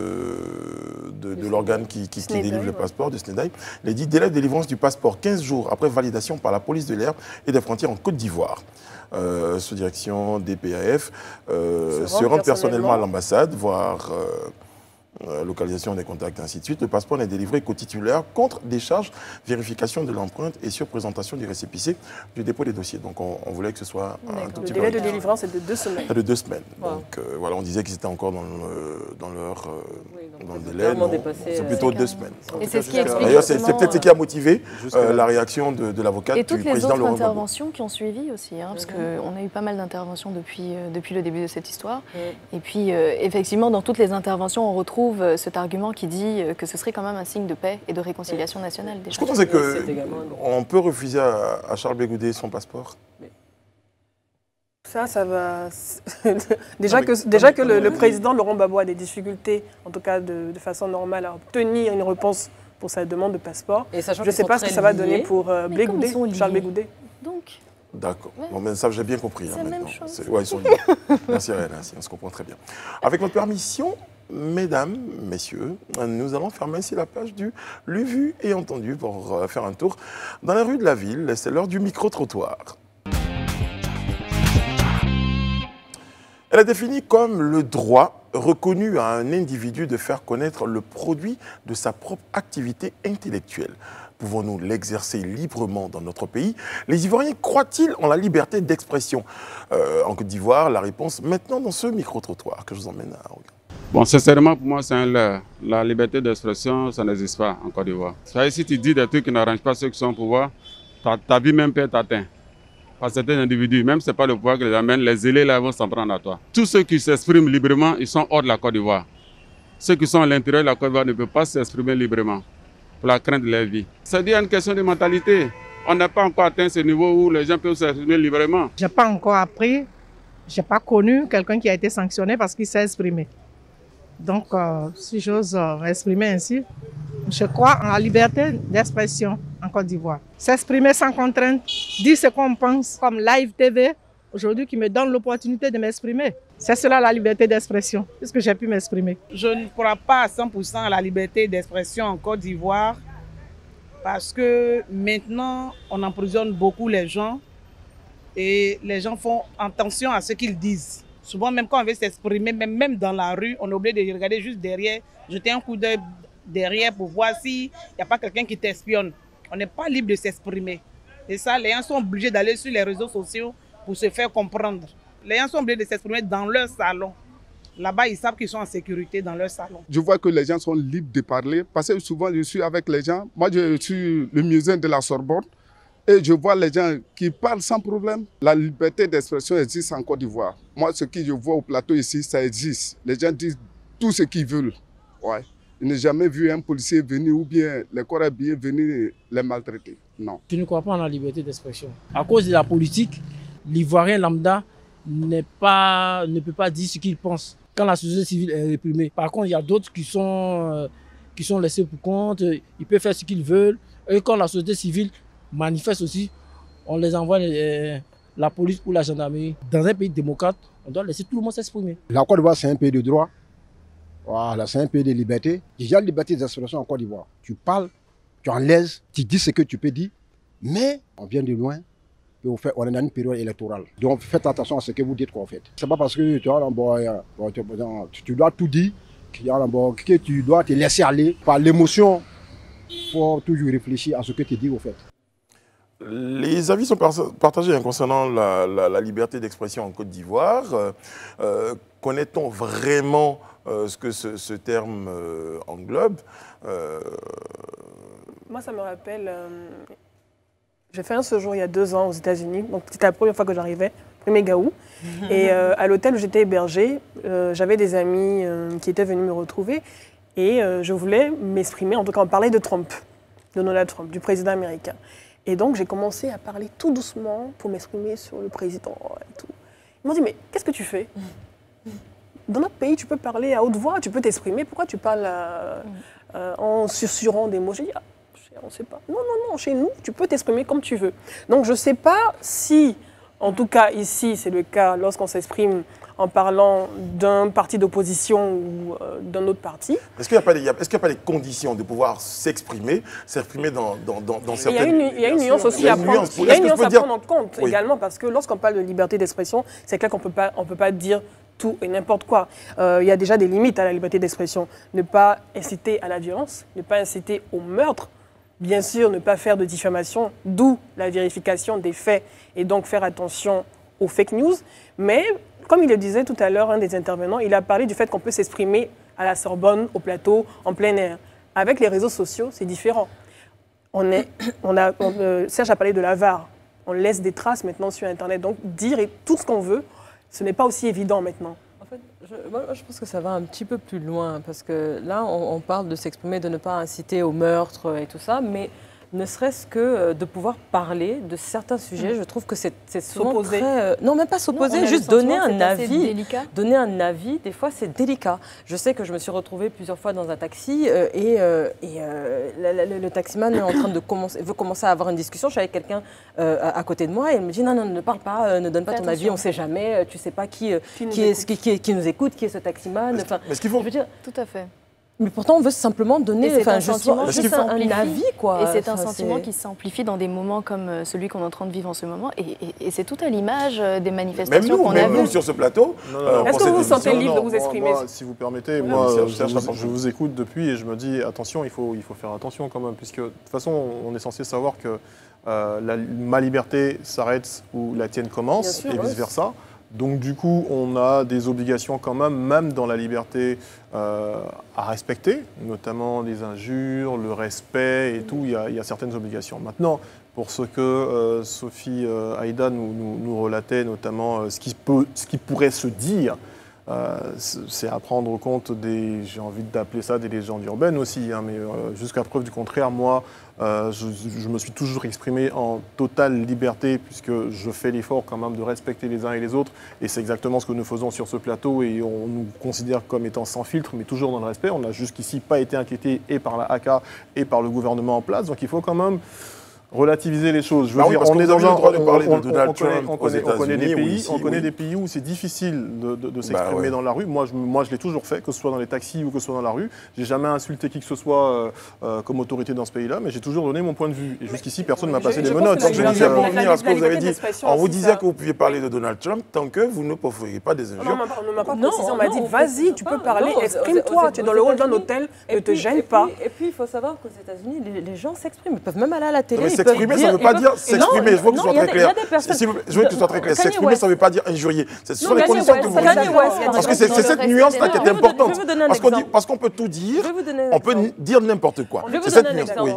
de, de, de l'organe qui, qui, qui délivre le passeport, de SNEDAI. Il est dit délai de délivrance du passeport quinze jours après validation par la police de l'air et des frontières en Côte d'Ivoire. Euh, sous direction des P A F, euh, se rendre personnellement à l'ambassade, voire euh, euh, localisation des contacts, ainsi de suite. Le passeport n'est délivré qu'au titulaire contre décharge, vérification de l'empreinte et sur présentation du récépissé du dépôt des dossiers. Donc on, on voulait que ce soit un tout petit peu... Le délai de délivrance est de deux semaines. De deux semaines. Wow. Donc euh, voilà, on disait qu'ils étaient encore dans, le, dans leur euh, oui, dans le délai. C'est plutôt deux semaines. Et c'est ce qui explique D'ailleurs, c'est peut-être ce qui a motivé euh, la réaction de, de l'avocate du président Et toutes les autres Laurent interventions qui ont suivi aussi, hein, parce mm-hmm. qu'on a eu pas mal d'interventions depuis, euh, depuis le début de cette histoire. Mm. Et puis, euh, effectivement, dans toutes les interventions, on retrouve euh, cet argument qui dit euh, que ce serait quand même un signe de paix et de réconciliation mm. nationale. Déjà. Ce qu'on c'est qu'on peut refuser à, à Charles Blé Goudé son passeport. Mais... Ça, ça va... déjà non, que, déjà que le, le président Laurent Gbagbo a des difficultés, en tout cas de, de façon normale, à obtenir une réponse pour sa demande de passeport. Et je ne sais pas ce que ça va donner pour euh, Blé Goudé, Charles Blé Goudé. Donc... D'accord. Ouais. Bon, mais ça, j'ai bien compris. C'est hein, la même chose. Ouais, ils sont liés. Merci, Réal, on se comprend très bien. Avec votre permission, mesdames, messieurs, nous allons fermer ici la page du Lu, Vu et Entendu pour euh, faire un tour dans la rue de la ville. C'est l'heure du micro-trottoir. Elle est définie comme le droit reconnu à un individu de faire connaître le produit de sa propre activité intellectuelle. Pouvons-nous l'exercer librement dans notre pays? Les Ivoiriens croient-ils en la liberté d'expression? euh, En Côte d'Ivoire, la réponse maintenant dans ce micro-trottoir que je vous emmène à regarder. Bon, sincèrement, pour moi, c'est un leurre. La liberté d'expression, ça n'existe pas en Côte d'Ivoire. Si tu dis des trucs qui n'arrangent pas ceux qui sont au pouvoir, ta, ta vie même peut être atteinte. Par certains individus, même si ce n'est pas le pouvoir qui les amène, les zélés là vont s'en prendre à toi. Tous ceux qui s'expriment librement, ils sont hors de la Côte d'Ivoire. Ceux qui sont à l'intérieur de la Côte d'Ivoire ne peuvent pas s'exprimer librement pour la crainte de leur vie. C'est-à-dire une question de mentalité. On n'a pas encore atteint ce niveau où les gens peuvent s'exprimer librement. Je n'ai pas encore appris, je n'ai pas connu quelqu'un qui a été sanctionné parce qu'il s'est exprimé. Donc, euh, si j'ose euh, m'exprimer ainsi, je crois en la liberté d'expression en Côte d'Ivoire. S'exprimer sans contrainte, dire ce qu'on pense, comme Live T V, aujourd'hui qui me donne l'opportunité de m'exprimer. C'est cela la liberté d'expression, puisque j'ai pu m'exprimer. Je ne crois pas à cent pour cent à la liberté d'expression en Côte d'Ivoire, parce que maintenant, on emprisonne beaucoup les gens et les gens font attention à ce qu'ils disent. Souvent, même quand on veut s'exprimer, même, même dans la rue, on est obligé de regarder juste derrière, jeter un coup d'œil derrière pour voir s'il n'y a pas quelqu'un qui t'espionne. On n'est pas libre de s'exprimer. Et ça, les gens sont obligés d'aller sur les réseaux sociaux pour se faire comprendre. Les gens sont obligés de s'exprimer dans leur salon. Là-bas, ils savent qu'ils sont en sécurité dans leur salon. Je vois que les gens sont libres de parler parce que souvent, je suis avec les gens. Moi, je suis le musée de la Sorbonne et je vois les gens qui parlent sans problème. La liberté d'expression existe en Côte d'Ivoire. Moi, ce que je vois au plateau ici, ça existe. Les gens disent tout ce qu'ils veulent. Ouais. Je n'ai jamais vu un policier venir ou bien les corps habillés venir les maltraiter. Non. Je ne crois pas en la liberté d'expression. À cause de la politique, l'Ivoirien lambda n'est pas, ne peut pas dire ce qu'il pense quand la société civile est réprimée. Par contre, il y a d'autres qui sont, euh, qui sont laissés pour compte, ils peuvent faire ce qu'ils veulent. Et quand la société civile manifeste aussi, on les envoie euh, la police ou la gendarmerie. Dans un pays démocrate, on doit laisser tout le monde s'exprimer. La Côte d'Ivoire, c'est un pays de droit. Voilà, c'est un pays de liberté. Déjà, la liberté d'expression en Côte d'Ivoire. Tu parles, tu en l'aise, tu dis ce que tu peux dire, mais on vient de loin. Et on, fait, on est dans une période électorale. Donc faites attention à ce que vous dites qu'on fait. C'est pas parce que tu, vois, bon, tu, tu dois tout dire que tu dois te laisser aller par l'émotion. Il faut toujours réfléchir à ce que tu dis au fait. Les avis sont partagés hein, concernant la, la, la liberté d'expression en Côte d'Ivoire. Euh, Connaît-on vraiment euh, ce que ce, ce terme euh, englobe? euh... Moi, ça me rappelle... Euh... J'ai fait un séjour il y a deux ans aux États-Unis. Donc, c'était la première fois que j'arrivais, premier Gaou. Et euh, à l'hôtel où j'étais hébergée, euh, j'avais des amis euh, qui étaient venus me retrouver. Et euh, je voulais m'exprimer, en tout cas, on parlait de Trump, de Donald Trump, du président américain. Et donc, j'ai commencé à parler tout doucement pour m'exprimer sur le président et tout. Ils m'ont dit, mais qu'est-ce que tu fais? Dans notre pays, tu peux parler à haute voix, tu peux t'exprimer. Pourquoi tu parles euh, euh, en susurrant des mots? J'ai dit, ah, on ne sait pas. Non, non, non, chez nous, tu peux t'exprimer comme tu veux. Donc, je ne sais pas si, en tout cas ici, c'est le cas lorsqu'on s'exprime en parlant d'un parti d'opposition ou euh, d'un autre parti. Est-ce qu'il n'y a, a, a pas les conditions de pouvoir s'exprimer, s'exprimer dans, dans, dans, dans certaines... Il y a une, il y a une nuance aussi à prendre, il y a une nuance à dire... prendre en compte oui. également, parce que lorsqu'on parle de liberté d'expression, c'est clair qu'on ne peut pas, on peut pas dire tout et n'importe quoi. Euh, il y a déjà des limites à la liberté d'expression. Ne pas inciter à la violence, ne pas inciter au meurtre, bien sûr, ne pas faire de diffamation, d'où la vérification des faits et donc faire attention aux fake news. Mais, comme il le disait tout à l'heure, un des intervenants, il a parlé du fait qu'on peut s'exprimer à la Sorbonne, au plateau, en plein air. Avec les réseaux sociaux, c'est différent. On est, on a, on, euh, Serge a parlé de la V A R. On laisse des traces maintenant sur Internet. Donc, dire tout ce qu'on veut, ce n'est pas aussi évident maintenant. En fait, je, moi, je pense que ça va un petit peu plus loin, parce que là, on, on parle de s'exprimer, de ne pas inciter au meurtre et tout ça, mais ne serait-ce que de pouvoir parler de certains sujets, mmh. je trouve que c'est souvent très... Euh, non, même pas s'opposer, juste donner un avis. Donner un avis, des fois, c'est délicat. Je sais que je me suis retrouvée plusieurs fois dans un taxi euh, et, euh, et euh, le, le, le taximan est en train de commencer, veut commencer à avoir une discussion. Je suis avec quelqu'un euh, à, à côté de moi et il me dit non, non, ne parle pas, euh, ne donne pas ton avis, on ne sait jamais, tu ne sais pas qui, euh, qui, qui, est, qui, qui, qui nous écoute, qui est ce taximan. Enfin, mais ce qu'il faut... Je veux dire, tout à fait. Mais pourtant, on veut simplement donner un, juste, juste un, un avis. Quoi. Et c'est un enfin, sentiment qui s'amplifie dans des moments comme celui qu'on est en train de vivre en ce moment. Et, et, et c'est tout à l'image des manifestations qu'on a vues. Même nous, sur ce plateau. Est-ce que vous vous sentez libre de vous exprimer? Moi, si vous permettez, oui, moi, je, je, vous, je vous écoute depuis et je me dis, attention, il faut, il faut faire attention quand même. Puisque de toute façon, on est censé savoir que euh, la, ma liberté s'arrête où la tienne commence sûr, et vice-versa. Ouais. Donc du coup, on a des obligations quand même, même dans la liberté euh, à respecter, notamment les injures, le respect et tout, il y a, il y a certaines obligations. Maintenant, pour ce que euh, Sophie euh, Aïda nous, nous, nous relatait, notamment euh, ce, qui peut, ce qui pourrait se dire, euh, c'est à prendre compte des, j'ai envie d'appeler ça des légendes urbaines aussi, hein, mais euh, jusqu'à preuve du contraire, moi, Euh, je, je me suis toujours exprimé en totale liberté puisque je fais l'effort quand même de respecter les uns et les autres et c'est exactement ce que nous faisons sur ce plateau et on nous considère comme étant sans filtre mais toujours dans le respect. On n'a jusqu'ici pas été inquiété et par la A C A et par le gouvernement en place, donc il faut quand même relativiser les choses. Je veux bah dire, oui, on est dans un, on, on, on, de Donald on, connaît, Trump on, connaît, on connaît des pays, ici, on connaît oui. des pays où c'est difficile de, de, de s'exprimer bah ouais. dans la rue. Moi, je, moi, je l'ai toujours fait, que ce soit dans les taxis ou que ce soit dans la rue. J'ai jamais insulté qui que ce soit euh, euh, comme autorité dans ce pays-là, mais j'ai toujours donné mon point de vue. Et jusqu'ici, personne ne m'a passé des menottes. Donc, je disais pour revenir à ce que vous avez dit, on vous disait que vous pouviez parler de Donald Trump tant que vous ne profériez pas des injures. On ne m'a pas précisé, on m'a dit, vas-y, tu peux parler, exprime-toi, tu es dans le hall d'un hôtel, ne te gêne pas. Et puis, il faut savoir qu'aux États-Unis, les gens s'expriment. Ils peuvent même aller à la télé. Mais s'exprimer, ça ne veut pas dire s'exprimer. Je veux que ce soit très clair. Je veux que ce soit très clair. S'exprimer, ça ne veut pas dire injurier. Ce sont les conditions que vous voulez. Parce que c'est cette nuance-là qui est importante. Parce qu'on peut tout dire, on peut dire n'importe quoi. Je vais vous donner un exemple.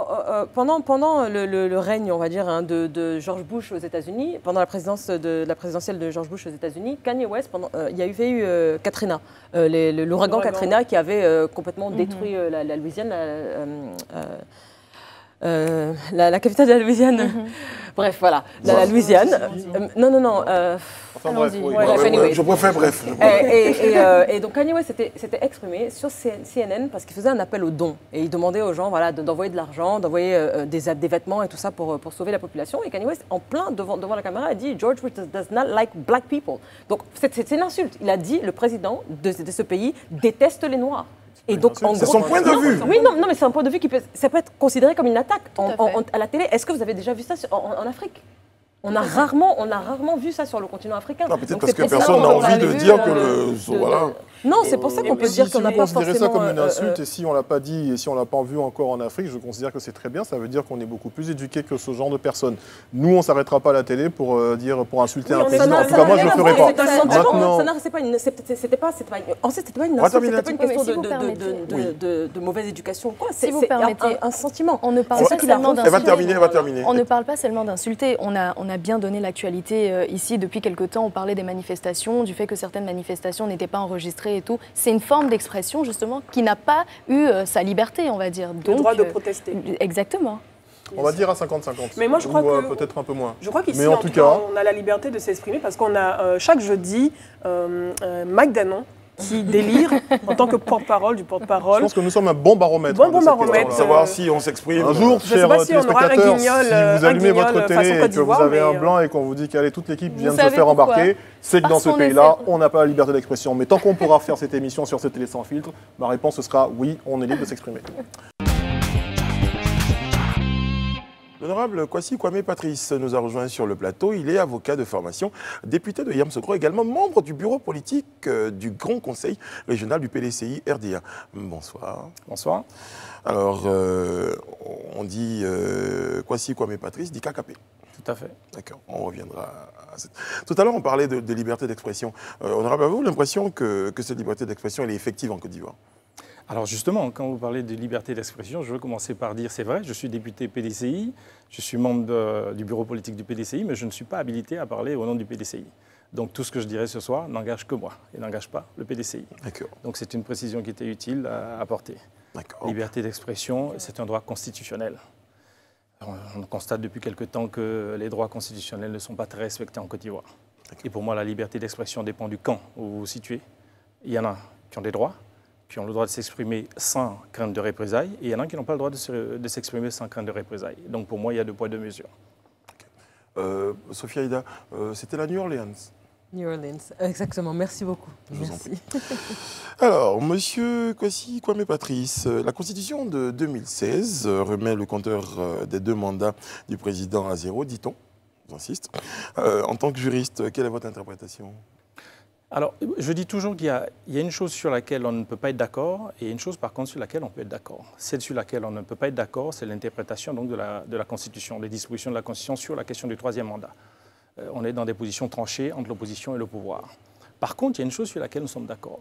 Pendant le règne, on va dire, de George Bush aux États-Unis, pendant la présidence de la présidentielle de George Bush aux États-Unis, Kanye West, il y a eu Katrina, l'ouragan Katrina qui avait complètement détruit la Louisiane. Euh, la, la capitale de la Louisiane. Mm-hmm. Bref, voilà, la, la Louisiane. Euh, non, non, non. Euh, enfin bref, oui. ouais, bref, anyway. Je préfère bref. Et, et, et, euh, et donc Kanye West s'était exprimé sur C N N parce qu'il faisait un appel aux dons. Et il demandait aux gens voilà, d'envoyer de, de l'argent, d'envoyer euh, des, des vêtements et tout ça pour, pour sauver la population. Et Kanye West, en plein devant, devant la caméra, a dit « George Bush does not like black people ». Donc c'est une insulte. Il a dit « Le président de, de ce pays déteste les Noirs ». Et donc, c'est son point de vue. Oui, non, non mais c'est un point de vue qui peut, ça peut être considéré comme une attaque en, en, en, à la télé. Est-ce que vous avez déjà vu ça sur, en, en Afrique? On a rarement, on a rarement vu ça sur le continent africain. Peut-être parce que personne n'a envie de dire que le, de, voilà. De... Non, c'est pour ça qu'on peut si, dire si qu'on n'a pas forcément. considérer ça comme une insulte euh, et si on l'a pas dit et si on l'a pas vu encore en Afrique, je considère que c'est très bien. Ça veut dire qu'on est beaucoup plus éduqué que ce genre de personnes. Nous, on s'arrêtera pas à la télé pour euh, dire, pour insulter oui, un président. En tout cas, moi, je le ferai pas. Maintenant, c'était pas une, c'était pas, c'était pas, en fait, c'était pas une insulte, c'était pas une question de, de, de, de, de mauvaise éducation. Quoi, si vous permettez, un, un sentiment. On ne parle pas seulement d'insulter. Elle va terminer, elle va terminer. On ne parle pas seulement d'insulter. On a, on a bien donné l'actualité euh, ici depuis quelque temps. On parlait des manifestations, du fait que certaines manifestations n'étaient pas enregistrées et tout. C'est une forme d'expression justement qui n'a pas eu euh, sa liberté, on va dire. Donc, le droit de euh, protester. Exactement. On va dire à cinquante cinquante. Mais moi, je crois ou, que... Euh, peut-être un peu moins. Je crois qu'ici, Mais en, en tout cas, on a la liberté de s'exprimer parce qu'on a euh, chaque jeudi euh, euh, Mike Danon qui délire en tant que porte-parole du porte-parole. Je pense que nous sommes un bon baromètre. Bon, bon baromètre. Pour savoir si on s'exprime. Un jour, je chers sais pas si téléspectateurs, guignol, si vous allumez votre télé et que vous avez un mais... blanc et qu'on vous dit qu'allez, toute l'équipe vient Vous de se faire pourquoi? embarquer, c'est que dans ce pays-là, on n'a pas la liberté d'expression. Mais tant qu'on pourra faire cette émission sur cette télé sans filtre, ma réponse ce sera oui, on est libre de s'exprimer. L'honorable Kwasi Kwame Patrice nous a rejoint sur le plateau. Il est avocat de formation, député de Yamoussoukro, également membre du bureau politique euh, du Grand Conseil régional du P D C I R D A. Bonsoir. Bonsoir. Alors, euh, on dit euh, Kwasi Kwame Patrice, dit K K P. Tout à fait. D'accord, on reviendra à cette... Tout à l'heure, on parlait de, de liberté d'expression. Euh, honorable, avez-vous l'impression que, que cette liberté d'expression elle est effective en Côte d'Ivoire? Alors justement, quand vous parlez de liberté d'expression, je veux commencer par dire, c'est vrai, je suis député P D C I, je suis membre de, du bureau politique du P D C I, mais je ne suis pas habilité à parler au nom du P D C I. Donc tout ce que je dirai ce soir n'engage que moi et n'engage pas le P D C I. D'accord. Donc c'est une précision qui était utile à apporter. D'accord. Liberté d'expression, c'est un droit constitutionnel. Alors, on constate depuis quelque temps que les droits constitutionnels ne sont pas très respectés en Côte d'Ivoire. Et pour moi, la liberté d'expression dépend du camp où vous vous situez. Il y en a qui ont des droits, qui ont le droit de s'exprimer sans crainte de représailles, et il y en a qui n'ont pas le droit de s'exprimer sans crainte de représailles. Donc pour moi, il y a deux poids, deux mesures. Okay. Euh, Sophia Aïda, euh, c'était la New Orleans. New Orleans, exactement. Merci beaucoup. Je vous Merci. en prie. Alors, monsieur Kwasi Kwame Patrice, la Constitution de deux mille seize remet le compteur des deux mandats du président à zéro, dit-on, j'insiste. Euh, en tant que juriste, quelle est votre interprétation ? Alors, je dis toujours qu'il y, y a une chose sur laquelle on ne peut pas être d'accord et une chose, par contre, sur laquelle on peut être d'accord. Celle sur laquelle on ne peut pas être d'accord, c'est l'interprétation donc de la, de la Constitution, les dispositions de la Constitution sur la question du troisième mandat. Euh, on est dans des positions tranchées entre l'opposition et le pouvoir. Par contre, il y a une chose sur laquelle nous sommes d'accord.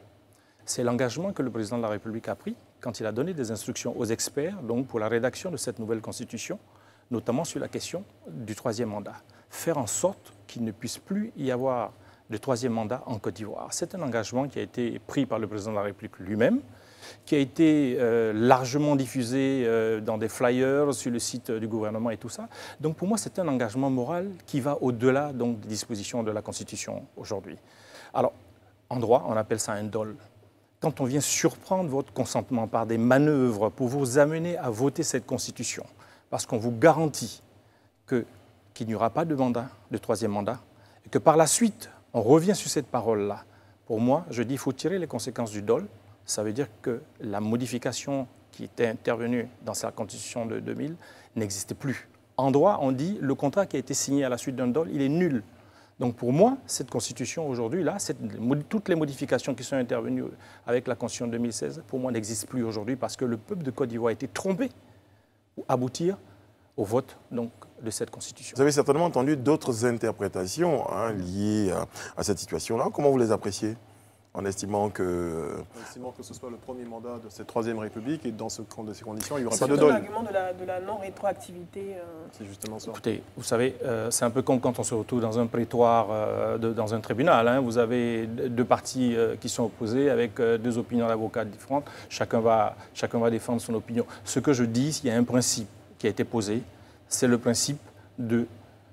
C'est l'engagement que le président de la République a pris quand il a donné des instructions aux experts donc pour la rédaction de cette nouvelle Constitution, notamment sur la question du troisième mandat. Faire en sorte qu'il ne puisse plus y avoir de troisième mandat en Côte d'Ivoire. C'est un engagement qui a été pris par le président de la République lui-même, qui a été euh, largement diffusé euh, dans des flyers sur le site du gouvernement et tout ça. Donc pour moi, c'est un engagement moral qui va au-delà donc, des dispositions de la Constitution aujourd'hui. Alors, en droit, on appelle ça un dol. Quand on vient surprendre votre consentement par des manœuvres pour vous amener à voter cette Constitution, parce qu'on vous garantit que, qu'il n'y aura pas de mandat, de troisième mandat, et que par la suite, on revient sur cette parole-là. Pour moi, je dis qu'il faut tirer les conséquences du dol. Ça veut dire que la modification qui était intervenue dans la Constitution de deux mille n'existait plus. En droit, on dit le contrat qui a été signé à la suite d'un dol, il est nul. Donc pour moi, cette Constitution aujourd'hui-là, toutes les modifications qui sont intervenues avec la Constitution de deux mille seize, pour moi, n'existent plus aujourd'hui parce que le peuple de Côte d'Ivoire a été trompé pour aboutir au vote donc, de cette Constitution. Vous avez certainement entendu d'autres interprétations hein, liées à, à cette situation-là. Comment vous les appréciez en estimant que... En estimant que ce soit le premier mandat de cette troisième République et dans, ce, dans ces conditions, il n'y aura c'est pas de dol. C'est l'argument de la, de la non-rétroactivité. Euh... C'est justement ça. Écoutez, vous savez, euh, c'est un peu comme quand on se retrouve dans un prétoire, euh, de, dans un tribunal. Hein. Vous avez deux parties euh, qui sont opposées avec euh, deux opinions d'avocats différentes. Chacun va, chacun va défendre son opinion. Ce que je dis, il y a un principe qui a été posé, c'est le principe de,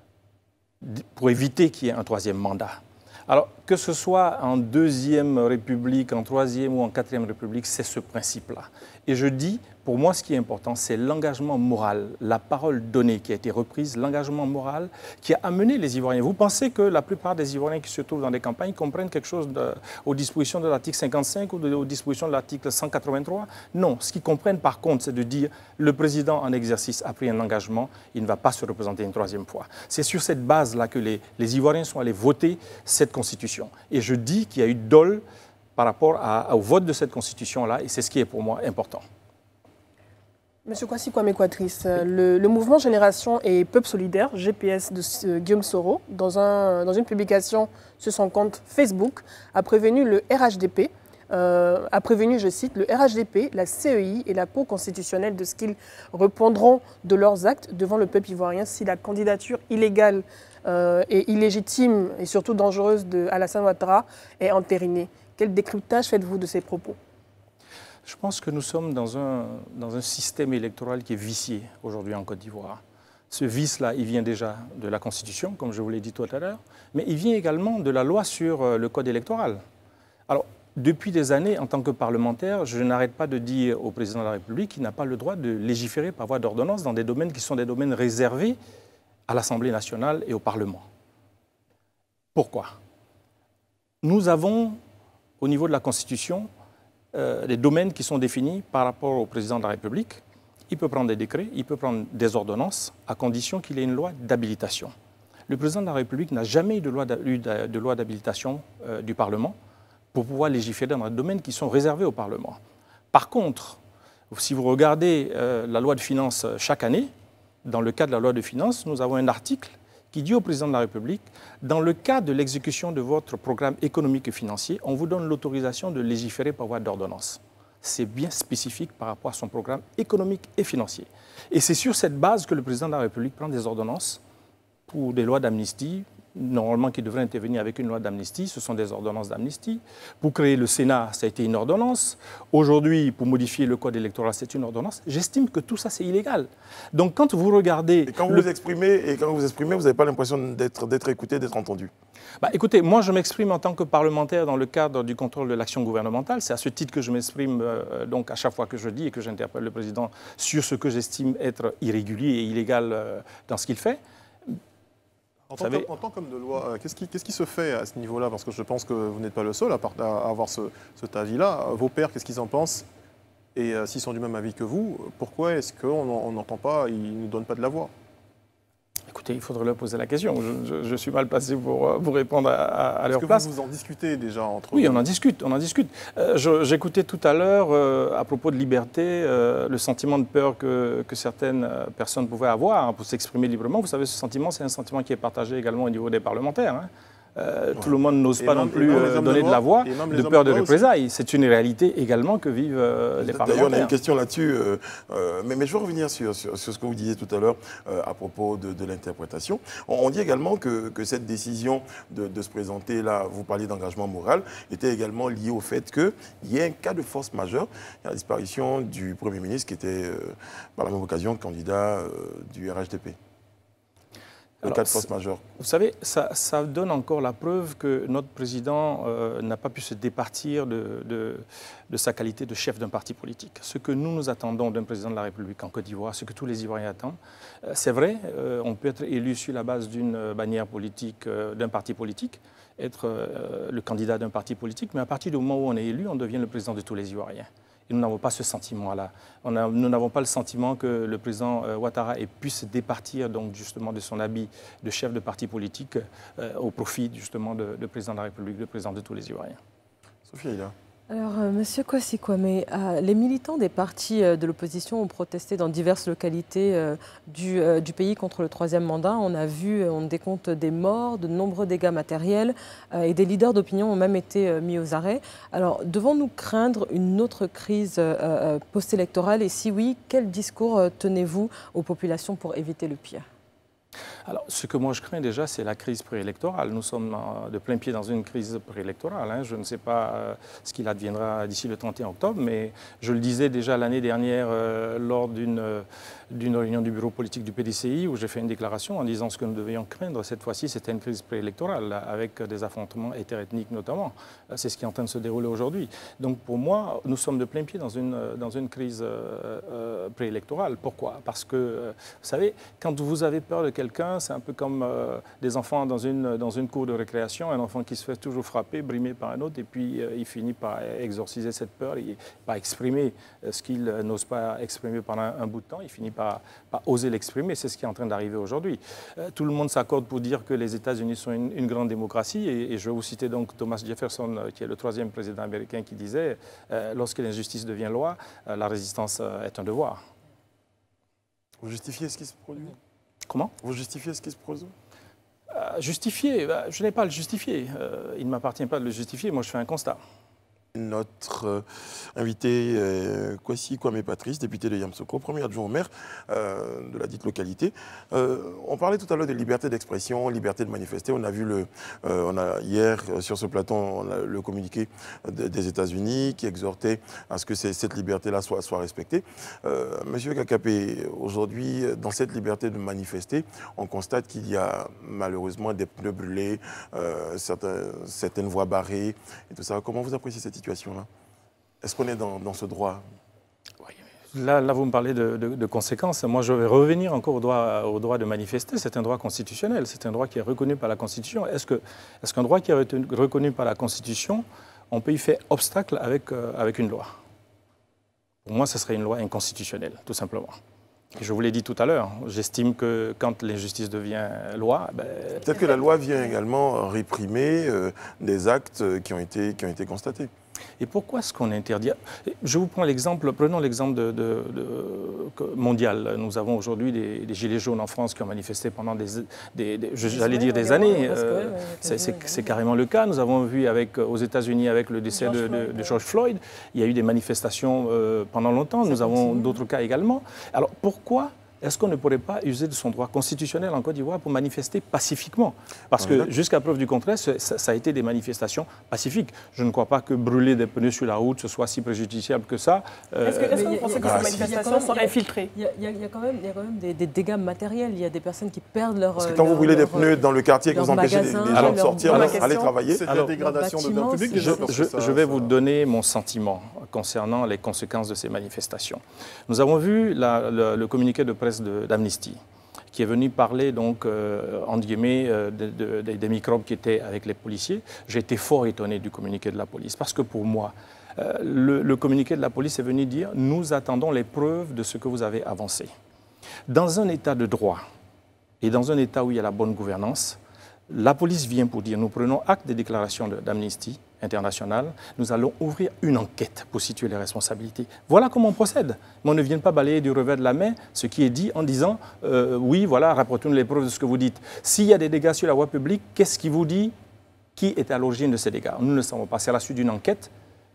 de pour éviter qu'il y ait un troisième mandat. Alors, que ce soit en deuxième République, en troisième ou en quatrième République, c'est ce principe-là. Et je dis, pour moi, ce qui est important, c'est l'engagement moral, la parole donnée qui a été reprise, l'engagement moral qui a amené les Ivoiriens. Vous pensez que la plupart des Ivoiriens qui se trouvent dans des campagnes comprennent quelque chose de, aux dispositions de l'article cinquante-cinq ou de, aux dispositions de l'article cent quatre-vingt-trois? Non. Ce qu'ils comprennent, par contre, c'est de dire le président en exercice a pris un engagement, il ne va pas se représenter une troisième fois. C'est sur cette base-là que les, les Ivoiriens sont allés voter cette Constitution. Et je dis qu'il y a eu dol par rapport à, au vote de cette Constitution-là, et c'est ce qui est pour moi important. Monsieur Kwasi Kwame Quatrice, le, le mouvement Génération et Peuple Solidaire, G P S de euh, Guillaume Soro, dans, un, dans une publication sur son compte Facebook, a prévenu le R H D P, euh, a prévenu, je cite, le R H D P, la C E I et la Cour constitutionnelle de ce qu'ils répondront de leurs actes devant le peuple ivoirien si la candidature illégale euh, et illégitime et surtout dangereuse de Alassane Ouattara est entérinée. Quel décryptage faites-vous de ces propos ? Je pense que nous sommes dans un, dans un système électoral qui est vicié aujourd'hui en Côte d'Ivoire. Ce vice-là, il vient déjà de la Constitution, comme je vous l'ai dit tout à l'heure, mais il vient également de la loi sur le code électoral. Alors, depuis des années, en tant que parlementaire, je n'arrête pas de dire au président de la République qu'il n'a pas le droit de légiférer par voie d'ordonnance dans des domaines qui sont des domaines réservés à l'Assemblée nationale et au Parlement. Pourquoi? Nous avons, au niveau de la Constitution, Euh, des domaines qui sont définis par rapport au président de la République. Il peut prendre des décrets, il peut prendre des ordonnances, à condition qu'il ait une loi d'habilitation. Le président de la République n'a jamais eu de loi d'habilitation euh, du Parlement pour pouvoir légiférer dans des domaines qui sont réservés au Parlement. Par contre, si vous regardez euh, la loi de finances chaque année, dans le cas de la loi de finances, nous avons un article qui dit au président de la République, dans le cas de l'exécution de votre programme économique et financier, on vous donne l'autorisation de légiférer par voie d'ordonnance. C'est bien spécifique par rapport à son programme économique et financier. Et c'est sur cette base que le président de la République prend des ordonnances pour des lois d'amnistie, normalement qui devraient intervenir avec une loi d'amnistie, ce sont des ordonnances d'amnistie. Pour créer le Sénat, ça a été une ordonnance. Aujourd'hui, pour modifier le code électoral, c'est une ordonnance. J'estime que tout ça, c'est illégal. Donc quand vous regardez... Et quand vous, le... vous exprimez, et quand vous exprimez, vous n'avez pas l'impression d'être écouté, d'être entendu? Bah, écoutez, moi je m'exprime en tant que parlementaire dans le cadre du contrôle de l'action gouvernementale. C'est à ce titre que je m'exprime euh, donc à chaque fois que je dis et que j'interpelle le président sur ce que j'estime être irrégulier et illégal euh, dans ce qu'il fait. En tant, savez... en tant qu'homme de loi, qu'est-ce qui, qu'est-ce qui se fait à ce niveau-là? Parce que je pense que vous n'êtes pas le seul à, part, à avoir ce, cet avis-là. Vos pairs, qu'est-ce qu'ils en pensent? Et euh, s'ils sont du même avis que vous, pourquoi est-ce qu'on n'entend pas, ils ne nous donnent pas de la voix? Écoutez, il faudrait leur poser la question. Je, je, je suis mal placé pour vous répondre à, à, à leur place. Est-ce que vous, vous en discutez déjà entre Oui, vous? on en discute, on en discute. Euh, J'écoutais tout à l'heure, euh, à propos de liberté, euh, le sentiment de peur que, que certaines personnes pouvaient avoir hein, pour s'exprimer librement. Vous savez, ce sentiment, c'est un sentiment qui est partagé également au niveau des parlementaires. Hein. Euh, ouais. Tout le monde n'ose pas même, non plus euh, donner de, de la voix, de peur de représailles. C'est une réalité également que vivent euh, les parlementaires. D'ailleurs, on a une question là-dessus, euh, euh, mais, mais je veux revenir sur, sur, sur ce que vous disiez tout à l'heure euh, à propos de, de l'interprétation. On, on dit également que, que cette décision de, de se présenter, là, vous parliez d'engagement moral, était également liée au fait qu'il y ait un cas de force majeure, la disparition du Premier ministre qui était, euh, par la même occasion, candidat euh, du R H D P. Le cas de force majeure. Vous savez, ça, ça donne encore la preuve que notre président euh, n'a pas pu se départir de, de, de sa qualité de chef d'un parti politique. Ce que nous nous attendons d'un président de la République en Côte d'Ivoire, ce que tous les Ivoiriens attendent, euh, c'est vrai, euh, on peut être élu sur la base d'une bannière politique, euh, d'un parti politique, être euh, le candidat d'un parti politique, mais à partir du moment où on est élu, on devient le président de tous les Ivoiriens. Et nous n'avons pas ce sentiment-là. Nous n'avons pas le sentiment que le président euh, Ouattara ait pu se départir donc, justement, de son habit de chef de parti politique euh, au profit justement de, de président de la République, de président de tous les Ivoiriens. Sophie, là. Alors, euh, Monsieur Kwasi Kwame, euh, les militants des partis euh, de l'opposition ont protesté dans diverses localités euh, du, euh, du pays contre le troisième mandat. On a vu, on décompte des morts, de nombreux dégâts matériels euh, et des leaders d'opinion ont même été euh, mis aux arrêts. Alors, devons-nous craindre une autre crise euh, euh, post-électorale et si oui, quel discours euh, tenez-vous aux populations pour éviter le pire? Alors, ce que moi je crains déjà, c'est la crise préélectorale. Nous sommes de plein pied dans une crise préélectorale. Hein. Je ne sais pas euh, ce qu'il adviendra d'ici le trente et un octobre, mais je le disais déjà l'année dernière euh, lors d'une euh, d'une réunion du bureau politique du P D C I où j'ai fait une déclaration en disant ce que nous devions craindre cette fois-ci, c'était une crise préélectorale avec des affrontements interethniques notamment. C'est ce qui est en train de se dérouler aujourd'hui. Donc pour moi, nous sommes de plein pied dans une, dans une crise euh, euh, préélectorale. Pourquoi? Parce que, euh, vous savez, quand vous avez peur de quelqu'un, c'est un peu comme euh, des enfants dans une, dans une cour de récréation, un enfant qui se fait toujours frapper, brimer par un autre, et puis euh, il finit par exorciser cette peur, et par exprimer ce qu'il n'ose pas exprimer pendant un, un bout de temps, il finit par, par oser l'exprimer. C'est ce qui est en train d'arriver aujourd'hui. Euh, tout le monde s'accorde pour dire que les États-Unis sont une, une grande démocratie, et, et je vais vous citer donc Thomas Jefferson, euh, qui est le troisième président américain, qui disait euh, lorsque l'injustice devient loi, euh, la résistance euh, est un devoir. Vous justifiez ce qui se produit? Comment? Vous justifiez ce qui se produit? euh, Justifier, bah, je n'ai pas à le justifier. Euh, il ne m'appartient pas de le justifier, moi je fais un constat. Notre euh, invité, euh, Kwasi Kwame Patrice, député de Yamsoko, premier adjoint au maire euh, de la dite localité. Euh, on parlait tout à l'heure de liberté d'expression, liberté de manifester. On a vu le, euh, on a hier euh, sur ce plateau on a le communiqué de, des États-Unis qui exhortait à ce que cette liberté-là soit, soit respectée. Euh, Monsieur Kakapé, aujourd'hui, dans cette liberté de manifester, on constate qu'il y a malheureusement des pneus brûlés, euh, certains, certaines voies barrées et tout ça. Comment vous appréciez cette situation? Est-ce qu'on est dans, dans ce droit? Là, là, vous me parlez de, de, de conséquences. Moi, je vais revenir encore au droit, au droit de manifester. C'est un droit constitutionnel. C'est un droit qui est reconnu par la Constitution. Est-ce que, est-ce qu'un droit qui est reconnu par la Constitution, on peut y faire obstacle avec, euh, avec une loi? Pour moi, ce serait une loi inconstitutionnelle, tout simplement. Et je vous l'ai dit tout à l'heure, j'estime que quand l'injustice devient loi... Ben... Peut-être que la loi vient également réprimer euh, des actes qui ont été, qui ont été constatés. Et pourquoi est-ce qu'on interdit? Je vous prends l'exemple, prenons l'exemple de, de, de, mondial. Nous avons aujourd'hui des, des gilets jaunes en France qui ont manifesté pendant des, des, des j'allais dire des années. Euh, c'est carrément le cas. Nous avons vu avec, aux États-Unis avec le décès de, de, de George Floyd, il y a eu des manifestations euh, pendant longtemps. Nous avons d'autres cas également. Alors pourquoi est-ce qu'on ne pourrait pas user de son droit constitutionnel en Côte d'Ivoire pour manifester pacifiquement? Parce que jusqu'à preuve du contraire, ça, ça a été des manifestations pacifiques. Je ne crois pas que brûler des pneus sur la route ce soit si préjudiciable que ça. Euh, Est-ce que, est-ce que vous pensez que ces manifestations sont infiltrées? Il y, y, y a quand même, il y a quand même des, des dégâts matériels. Il y a des personnes qui perdent leur... Parce que quand leur, vous brûlez leur, des pneus dans le quartier, que vous empêchez les, les gens de sortir, alors, aller travailler... C'est de la dégradation de biens publics. Je, je, je vais vous donner mon sentiment concernant les conséquences de ces manifestations. Nous avons vu la, le, le communiqué de presse d'Amnesty, qui est venu parler, donc, euh, entre guillemets, euh, de, de, de, des microbes qui étaient avec les policiers. J'ai été fort étonné du communiqué de la police, parce que pour moi, euh, le, le communiqué de la police est venu dire « Nous attendons les preuves de ce que vous avez avancé ». Dans un état de droit et dans un état où il y a la bonne gouvernance, la police vient pour dire « Nous prenons acte des déclarations d'Amnesty internationale, nous allons ouvrir une enquête pour situer les responsabilités. » Voilà comment on procède. Mais on ne vient pas balayer du revers de la main ce qui est dit en disant euh, « Oui, voilà, rapportez-nous les preuves de ce que vous dites. » S'il y a des dégâts sur la voie publique, qu'est-ce qui vous dit qui est à l'origine de ces dégâts? Nous ne le savons pas. C'est à la suite d'une enquête,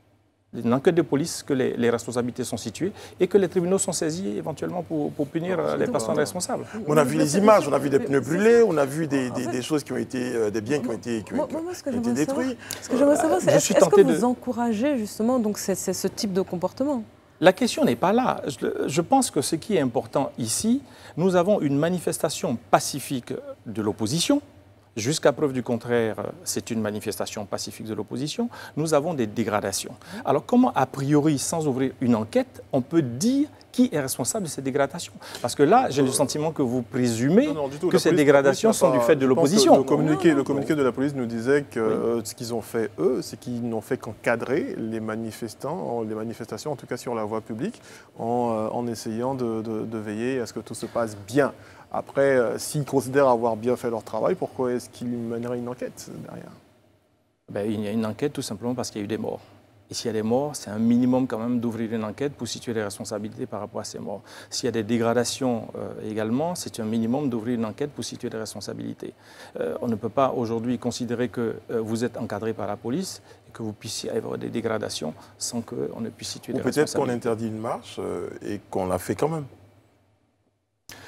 une enquête de police que les, les responsabilités sont situées et que les tribunaux sont saisis éventuellement pour, pour punir non, les personnes bon. responsables. On a vu les images, on a vu des pneus brûlés, on a vu des, des, des choses qui ont été, euh, des biens qui ont été, qui ont, moi, moi, ce que qui ont été détruits. Ce que j'aimerais savoir, c'est est-ce est que vous de... encouragez justement donc, c est, c est ce type de comportement? La question n'est pas là. Je, je pense que ce qui est important ici, nous avons une manifestation pacifique de l'opposition. Jusqu'à preuve du contraire, c'est une manifestation pacifique de l'opposition. Nous avons des dégradations. Alors comment, a priori, sans ouvrir une enquête, on peut dire qui est responsable de ces dégradations? Parce que là, j'ai le sentiment que vous présumez non, non, que la ces police, dégradations sont pas, du fait de l'opposition. Le communiqué, le communiqué de la police nous disait que oui. euh, ce qu'ils ont fait, eux, c'est qu'ils n'ont fait qu'encadrer les manifestants, les manifestations, en tout cas sur la voie publique, en, euh, en essayant de, de, de veiller à ce que tout se passe bien. Après, euh, s'ils considèrent avoir bien fait leur travail, pourquoi est-ce qu'ils mèneraient une enquête derrière? Ben, il y a une enquête tout simplement parce qu'il y a eu des morts. Et s'il y a des morts, c'est un minimum quand même d'ouvrir une enquête pour situer les responsabilités par rapport à ces morts. S'il y a des dégradations euh, également, c'est un minimum d'ouvrir une enquête pour situer les responsabilités. Euh, on ne peut pas aujourd'hui considérer que euh, vous êtes encadré par la police et que vous puissiez avoir des dégradations sans qu'on ne puisse situer Ou les responsabilités. Peut-être qu'on interdit une marche euh, et qu'on la fait quand même.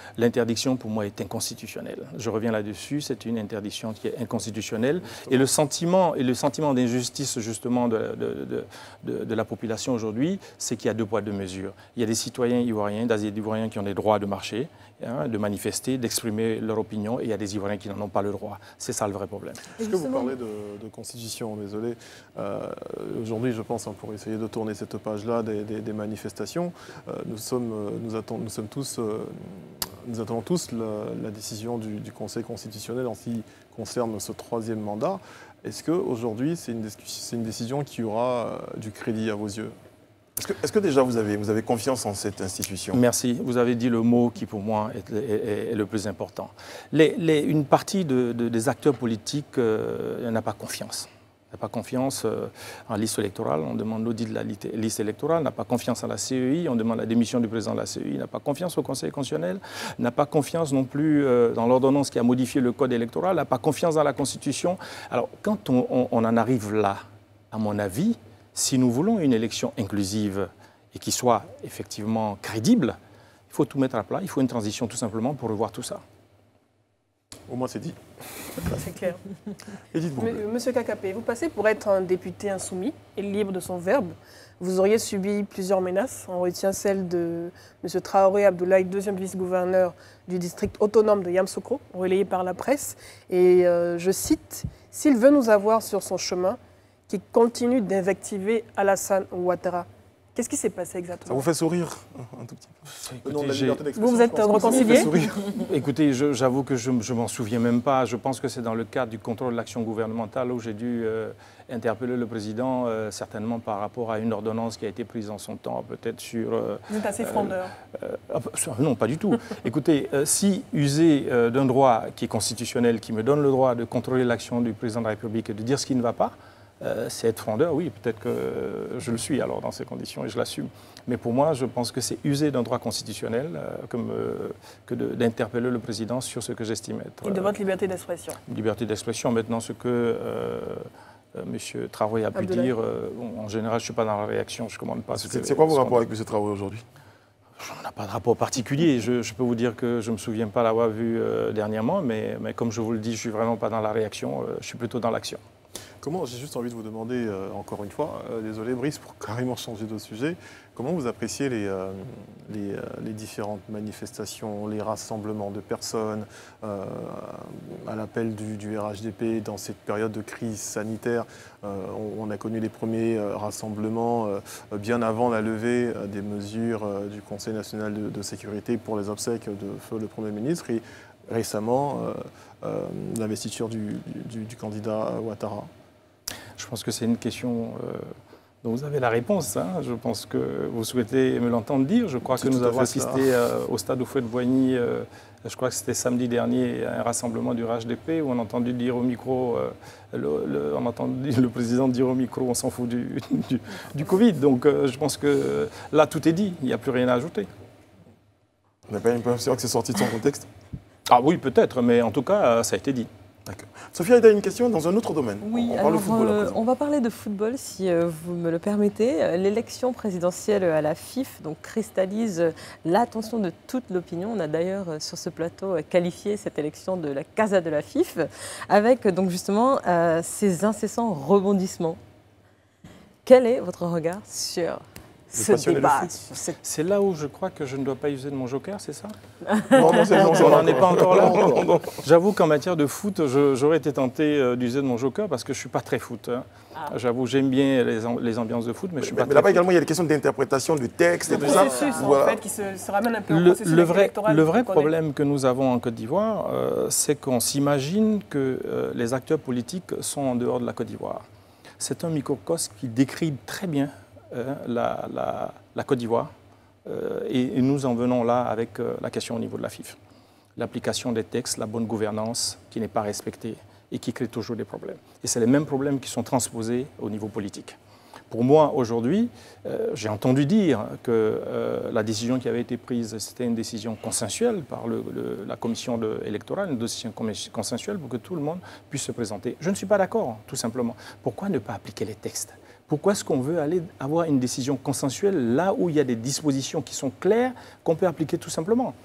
l'interdiction pour moi est inconstitutionnelle. Je reviens là-dessus, c'est une interdiction qui est inconstitutionnelle. Et le sentiment, et le sentiment d'injustice justement de, de, de, de, de la population aujourd'hui, c'est qu'il y a deux poids, deux mesures. Il y a des citoyens ivoiriens, des Ivoiriens qui ont des droits de marcher, hein, de manifester, d'exprimer leur opinion, et il y a des Ivoiriens qui n'en ont pas le droit. C'est ça le vrai problème. Est-ce que vous parlez de, de constitution, désolé. Euh, Aujourd'hui, je pense, hein, pour essayer de tourner cette page-là des, des, des manifestations, euh, nous, sommes, euh, nous, attend, nous, sommes tous, euh, nous attendons tous la, la décision du, du Conseil constitutionnel en ce qui concerne ce troisième mandat. Est-ce qu'aujourd'hui, c'est une, une décision qui aura euh, du crédit à vos yeux? Est-ce que, est-ce que déjà vous avez, vous avez confiance en cette institution? Merci. Vous avez dit le mot qui pour moi est, est, est le plus important. Les, les, une partie de, de, des acteurs politiques euh, n'a pas confiance. N'a pas confiance euh, en liste électorale, on demande l'audit de la liste électorale, n'a pas confiance en la C E I, on demande la démission du président de la C E I, n'a pas confiance au Conseil constitutionnel, n'a pas confiance non plus euh, dans l'ordonnance qui a modifié le code électoral, n'a pas confiance dans la Constitution. Alors quand on, on, on en arrive là, à mon avis, si nous voulons une élection inclusive et qui soit effectivement crédible, il faut tout mettre à plat, il faut une transition tout simplement pour revoir tout ça. Au moins c'est dit. C'est clair. Et dites-moi. Monsieur Kakapé, vous passez pour être un député insoumis et libre de son verbe. Vous auriez subi plusieurs menaces. On retient celle de M. Traoré Abdoulaye, deuxième vice-gouverneur du district autonome de Yamoussoukro, relayée par la presse. Et euh, je cite, « S'il veut nous avoir sur son chemin, qu'il continue d'invectiver Alassane Ouattara ». Qu'est-ce qui s'est passé exactement? Ça vous fait sourire un tout petit peu? Non, la liberté d'expression, vous vous êtes réconcilié? Écoutez, j'avoue que je ne m'en souviens même pas. Je pense que c'est dans le cadre du contrôle de l'action gouvernementale où j'ai dû euh, interpeller le président, euh, certainement par rapport à une ordonnance qui a été prise en son temps, peut-être sur... Euh, vous êtes assez frondeur. Euh, euh, non, pas du tout. Écoutez, euh, si user euh, d'un droit qui est constitutionnel, qui me donne le droit de contrôler l'action du président de la République et de dire ce qui ne va pas, Euh, c'est être frondeur, oui, peut-être que je le suis alors dans ces conditions et je l'assume. Mais pour moi, je pense que c'est user d'un droit constitutionnel euh, comme, euh, que d'interpeller le président sur ce que j'estime être... Et de votre liberté d'expression. Euh, liberté d'expression. Maintenant, ce que euh, euh, M. Traoré a pu Abdoulaye. dire, euh, bon, en général, je ne suis pas dans la réaction, je ne commande pas. C'est quoi vos rapports avec M. Traoré aujourd'hui? On n'a pas de rapport particulier. Je, je peux vous dire que je ne me souviens pas l'avoir vu euh, dernièrement, mais, mais comme je vous le dis, je ne suis vraiment pas dans la réaction, euh, je suis plutôt dans l'action. Comment, j'ai juste envie de vous demander, euh, encore une fois, euh, désolé Brice, pour carrément changer de sujet, comment vous appréciez les, euh, les, euh, les différentes manifestations, les rassemblements de personnes euh, à l'appel du, du R H D P dans cette période de crise sanitaire? euh, on, on a connu les premiers euh, rassemblements euh, bien avant la levée euh, des mesures euh, du Conseil national de, de sécurité pour les obsèques de feu le Premier ministre et récemment euh, euh, l'investiture du, du, du candidat Ouattara. Je pense que c'est une question euh, dont vous avez la réponse. Hein. Je pense que vous souhaitez me l'entendre dire. Je crois que nous avons assisté euh, au stade Houphouët-Boigny, euh, je crois que c'était samedi dernier, à un rassemblement du R H D P où on a entendu dire au micro, euh, le, le, on a entendu le président dire au micro, on s'en fout du, du, du Covid. Donc euh, je pense que là, tout est dit. Il n'y a plus rien à ajouter. Vous n'avez pas l'impression que c'est sorti de son contexte? Ah oui, peut-être, mais en tout cas, ça a été dit. Sophia, il y a une question dans un autre domaine. Oui, on, alors, parle de football, euh, on va parler de football, si euh, vous me le permettez. L'élection présidentielle à la F I F donc, cristallise l'attention de toute l'opinion. On a d'ailleurs sur ce plateau qualifié cette élection de la Casa de la F I F, avec donc justement euh, ces incessants rebondissements. Quel est votre regard sur ce débat? C'est là où je crois que je ne dois pas user de mon joker, c'est ça? Non, non, non, on n'en est pas encore là. J'avoue qu'en matière de foot, j'aurais été tenté euh, d'user de mon joker parce que je ne suis pas très foot. Hein. Ah. J'avoue, j'aime bien les, les ambiances de foot, mais je ne suis mais, pas mais très là-bas également, il y a des questions d'interprétation du texte et tout ça. En voilà. fait, qui se, se ramène un peu le, au processus le vrai, électoral. Le vrai problème que nous avons en Côte d'Ivoire, euh, c'est qu'on s'imagine que euh, les acteurs politiques sont en dehors de la Côte d'Ivoire. C'est un microcosme qui décrit très bien Euh, la, la, la Côte d'Ivoire euh, et, et nous en venons là avec euh, la question au niveau de la F I F. L'application des textes, la bonne gouvernance qui n'est pas respectée et qui crée toujours des problèmes. Et c'est les mêmes problèmes qui sont transposés au niveau politique. Pour moi, aujourd'hui, euh, j'ai entendu dire que euh, la décision qui avait été prise, c'était une décision consensuelle par le, le, la commission de, électorale, une décision consensuelle pour que tout le monde puisse se présenter. Je ne suis pas d'accord, tout simplement. Pourquoi ne pas appliquer les textes ? Pourquoi est-ce qu'on veut aller avoir une décision consensuelle là où il y a des dispositions qui sont claires qu'on peut appliquer tout simplement?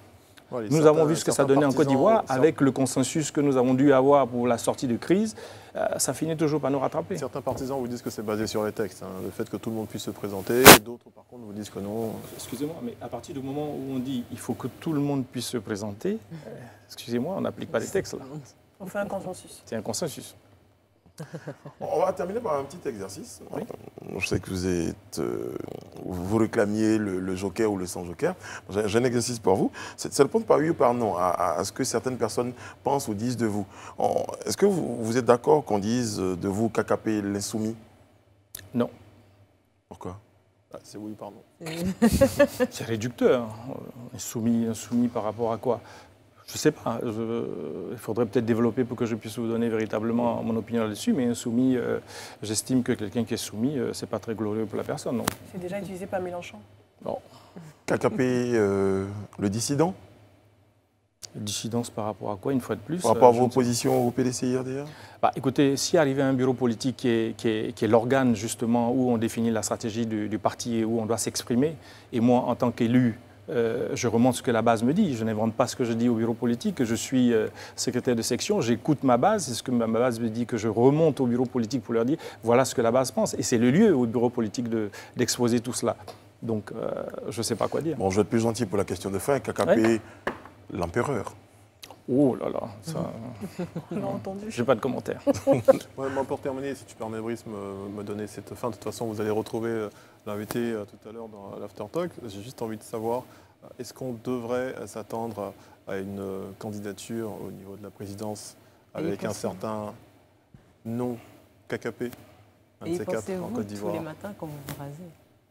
Ouais, nous avons vu ce que ça donnait en Côte d'Ivoire avec le consensus que nous avons dû avoir pour la sortie de crise. Euh, ça finit toujours par nous rattraper. Certains partisans vous disent que c'est basé sur les textes, hein, le fait que tout le monde puisse se présenter, et d'autres par contre vous disent que non. Excusez-moi, mais à partir du moment où on dit il faut que tout le monde puisse se présenter, euh, excusez-moi, on n'applique pas les textes là. On fait un consensus. C'est un consensus. On va terminer par un petit exercice. Oui. Je sais que vous êtes, euh, vous réclamiez le, le joker ou le sans joker. J'ai un exercice pour vous. C'est de répondre par oui ou par non à, à ce que certaines personnes pensent ou disent de vous. Est-ce que vous, vous êtes d'accord qu'on dise de vous K K P l'insoumis? Non. Pourquoi? Ah, c'est oui ou par non. C'est réducteur. Insoumis, insoumis par rapport à quoi? Je ne sais pas. Je, il faudrait peut-être développer pour que je puisse vous donner véritablement mon opinion là-dessus. Mais insoumis, euh, j'estime que quelqu'un qui est soumis, euh, ce n'est pas très glorieux pour la personne. C'est déjà utilisé par Mélenchon. Non. K K P, euh, le dissident? Dissidence par rapport à quoi, une fois de plus? Par rapport euh, à vos positions au P D C hier d'ailleurs? Bah, écoutez, si arrivait un bureau politique qui est, qui est, qui est l'organe justement où on définit la stratégie du, du parti et où on doit s'exprimer, et moi en tant qu'élu, Euh, je remonte ce que la base me dit. Je n'invente pas ce que je dis au bureau politique. Je suis euh, secrétaire de section, j'écoute ma base. C'est ce que ma base me dit, que je remonte au bureau politique pour leur dire voilà ce que la base pense. Et c'est le lieu au bureau politique d'exposer de, tout cela. Donc, euh, je ne sais pas quoi dire. Bon, je vais être plus gentil pour la question de fin. K K P, ouais. L'empereur. Oh là là, ça... On l'a entendu. J'ai pas de commentaire. Ouais, moi, pour terminer, si tu permets, Brice, me, me donner cette fin. De toute façon, vous allez retrouver l'invité euh, tout à l'heure dans l'Aftertalk. J'ai juste envie de savoir, euh, est-ce qu'on devrait euh, s'attendre à une euh, candidature au niveau de la présidence avec un certain non K K P, un de ces quatre en Côte d'Ivoire? Tous les matins quand vous vous rasez.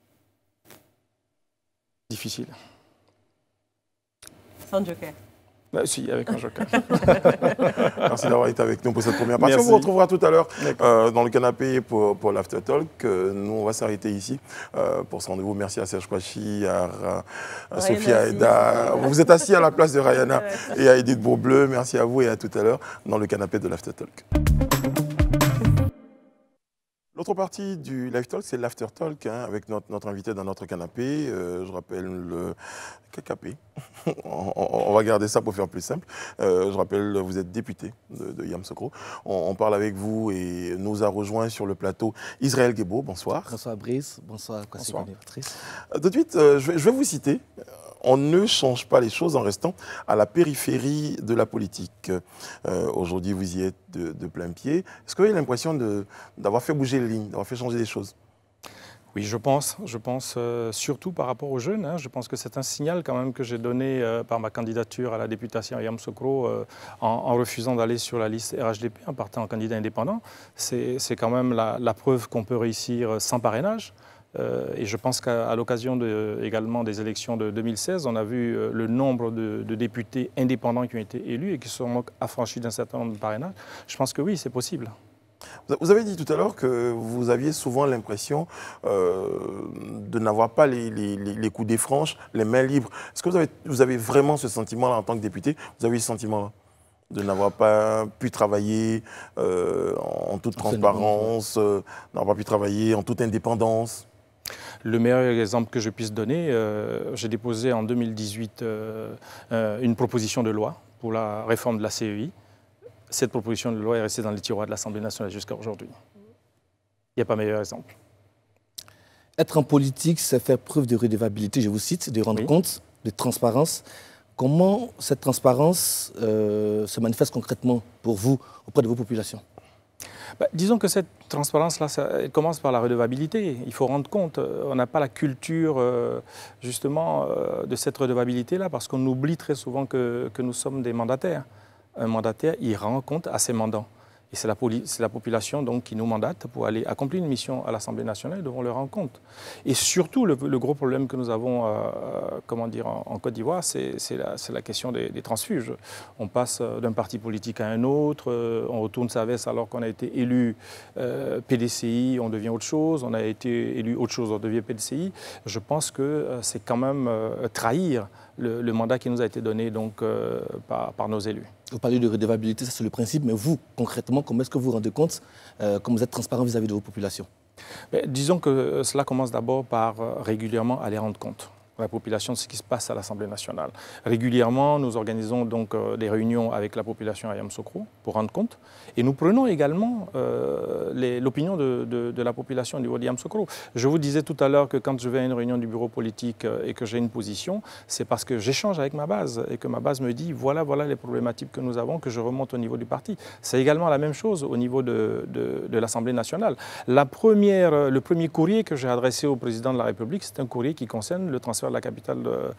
Difficile. Sans joker. Bah, si, avec un joker. Merci d'avoir été avec nous pour cette première partie. Merci. On vous retrouvera tout à l'heure euh, dans le canapé pour, pour l'After Talk. Euh, nous, on va s'arrêter ici euh, pour ce rendez-vous. Merci à Serge Kouachi, à, à, à Sophia Aida. Vous êtes assis à la place de Rayana et à Edith Beaubleu. Merci à vous et à tout à l'heure dans le canapé de l'After Talk. L'autre partie du Live Talk, c'est l'After Talk, hein, avec notre, notre invité dans notre canapé. Euh, je rappelle le K K P. on, on, on va garder ça pour faire plus simple. Euh, je rappelle, vous êtes député de, de Yamoussoukro. On, on parle avec vous et nous a rejoint sur le plateau Israël Guébo. Bonsoir. Bonsoir Brice. Bonsoir Kwasi Patrice. Tout de suite, euh, je, vais, je vais vous citer. On ne change pas les choses en restant à la périphérie de la politique. Euh, Aujourd'hui, vous y êtes de, de plein pied. Est-ce que vous avez l'impression d'avoir fait bouger les lignes, d'avoir fait changer les choses? Oui, je pense. Je pense euh, surtout par rapport aux jeunes. Hein. Je pense que c'est un signal quand même que j'ai donné euh, par ma candidature à la députation à Yamoussoukro euh, en, en refusant d'aller sur la liste R H D P, en partant en candidat indépendant. C'est quand même la, la preuve qu'on peut réussir sans parrainage. Euh, et je pense qu'à l'occasion de, également des élections de deux mille seize, on a vu euh, le nombre de, de députés indépendants qui ont été élus et qui se sont affranchis d'un certain nombre de parrainages. Je pense que oui, c'est possible. Vous avez dit tout à l'heure que vous aviez souvent l'impression euh, de n'avoir pas les, les, les coups des franches, les mains libres. Est-ce que vous avez, vous avez vraiment ce sentiment-là en tant que député? Vous avez ce sentiment-là de n'avoir pas pu travailler euh, en toute transparence, euh, n'avoir pas pu travailler en toute indépendance? Le meilleur exemple que je puisse donner, euh, j'ai déposé en deux mille dix-huit euh, euh, une proposition de loi pour la réforme de la C E I. Cette proposition de loi est restée dans les tiroirs de l'Assemblée nationale jusqu'à aujourd'hui. Il n'y a pas meilleur exemple. Être en politique, c'est faire preuve de redevabilité, je vous cite, de rendre oui. compte, de transparence. Comment cette transparence euh, se manifeste concrètement pour vous, auprès de vos populations? Bah, disons que cette transparence-là, elle commence par la redevabilité. Il faut rendre compte, on n'a pas la culture euh, justement euh, de cette redevabilité-là parce qu'on oublie très souvent que, que nous sommes des mandataires. Un mandataire, il rend compte à ses mandants. Et c'est la, la population donc, qui nous mandate pour aller accomplir une mission à l'Assemblée nationale, nous devons le rendre compte. Et surtout, le, le gros problème que nous avons euh, comment dire, en, en Côte d'Ivoire, c'est la, la question des, des transfuges. On passe d'un parti politique à un autre, euh, on retourne sa veste alors qu'on a été élu euh, P D C I, on devient autre chose, on a été élu autre chose, on devient P D C I. Je pense que euh, c'est quand même euh, trahir le, le mandat qui nous a été donné donc, euh, par, par nos élus. Vous parlez de redevabilité, ça c'est le principe, mais vous, concrètement, comment est-ce que vous vous rendez compte, euh, comme vous êtes transparent vis-à-vis de vos populations? Mais disons que cela commence d'abord par euh, régulièrement aller rendre compte. la population de ce qui se passe à l'Assemblée nationale. Régulièrement, nous organisons donc euh, des réunions avec la population à Yamoussoukro pour rendre compte. Et nous prenons également euh, l'opinion de, de, de la population au niveau de Yamoussoukro. Je vous disais tout à l'heure que quand je vais à une réunion du bureau politique euh, et que j'ai une position, c'est parce que j'échange avec ma base et que ma base me dit voilà, voilà les problématiques que nous avons, que je remonte au niveau du parti. C'est également la même chose au niveau de, de, de l'Assemblée nationale. La première, le premier courrier que j'ai adressé au président de la République, c'est un courrier qui concerne le transfert de la capitale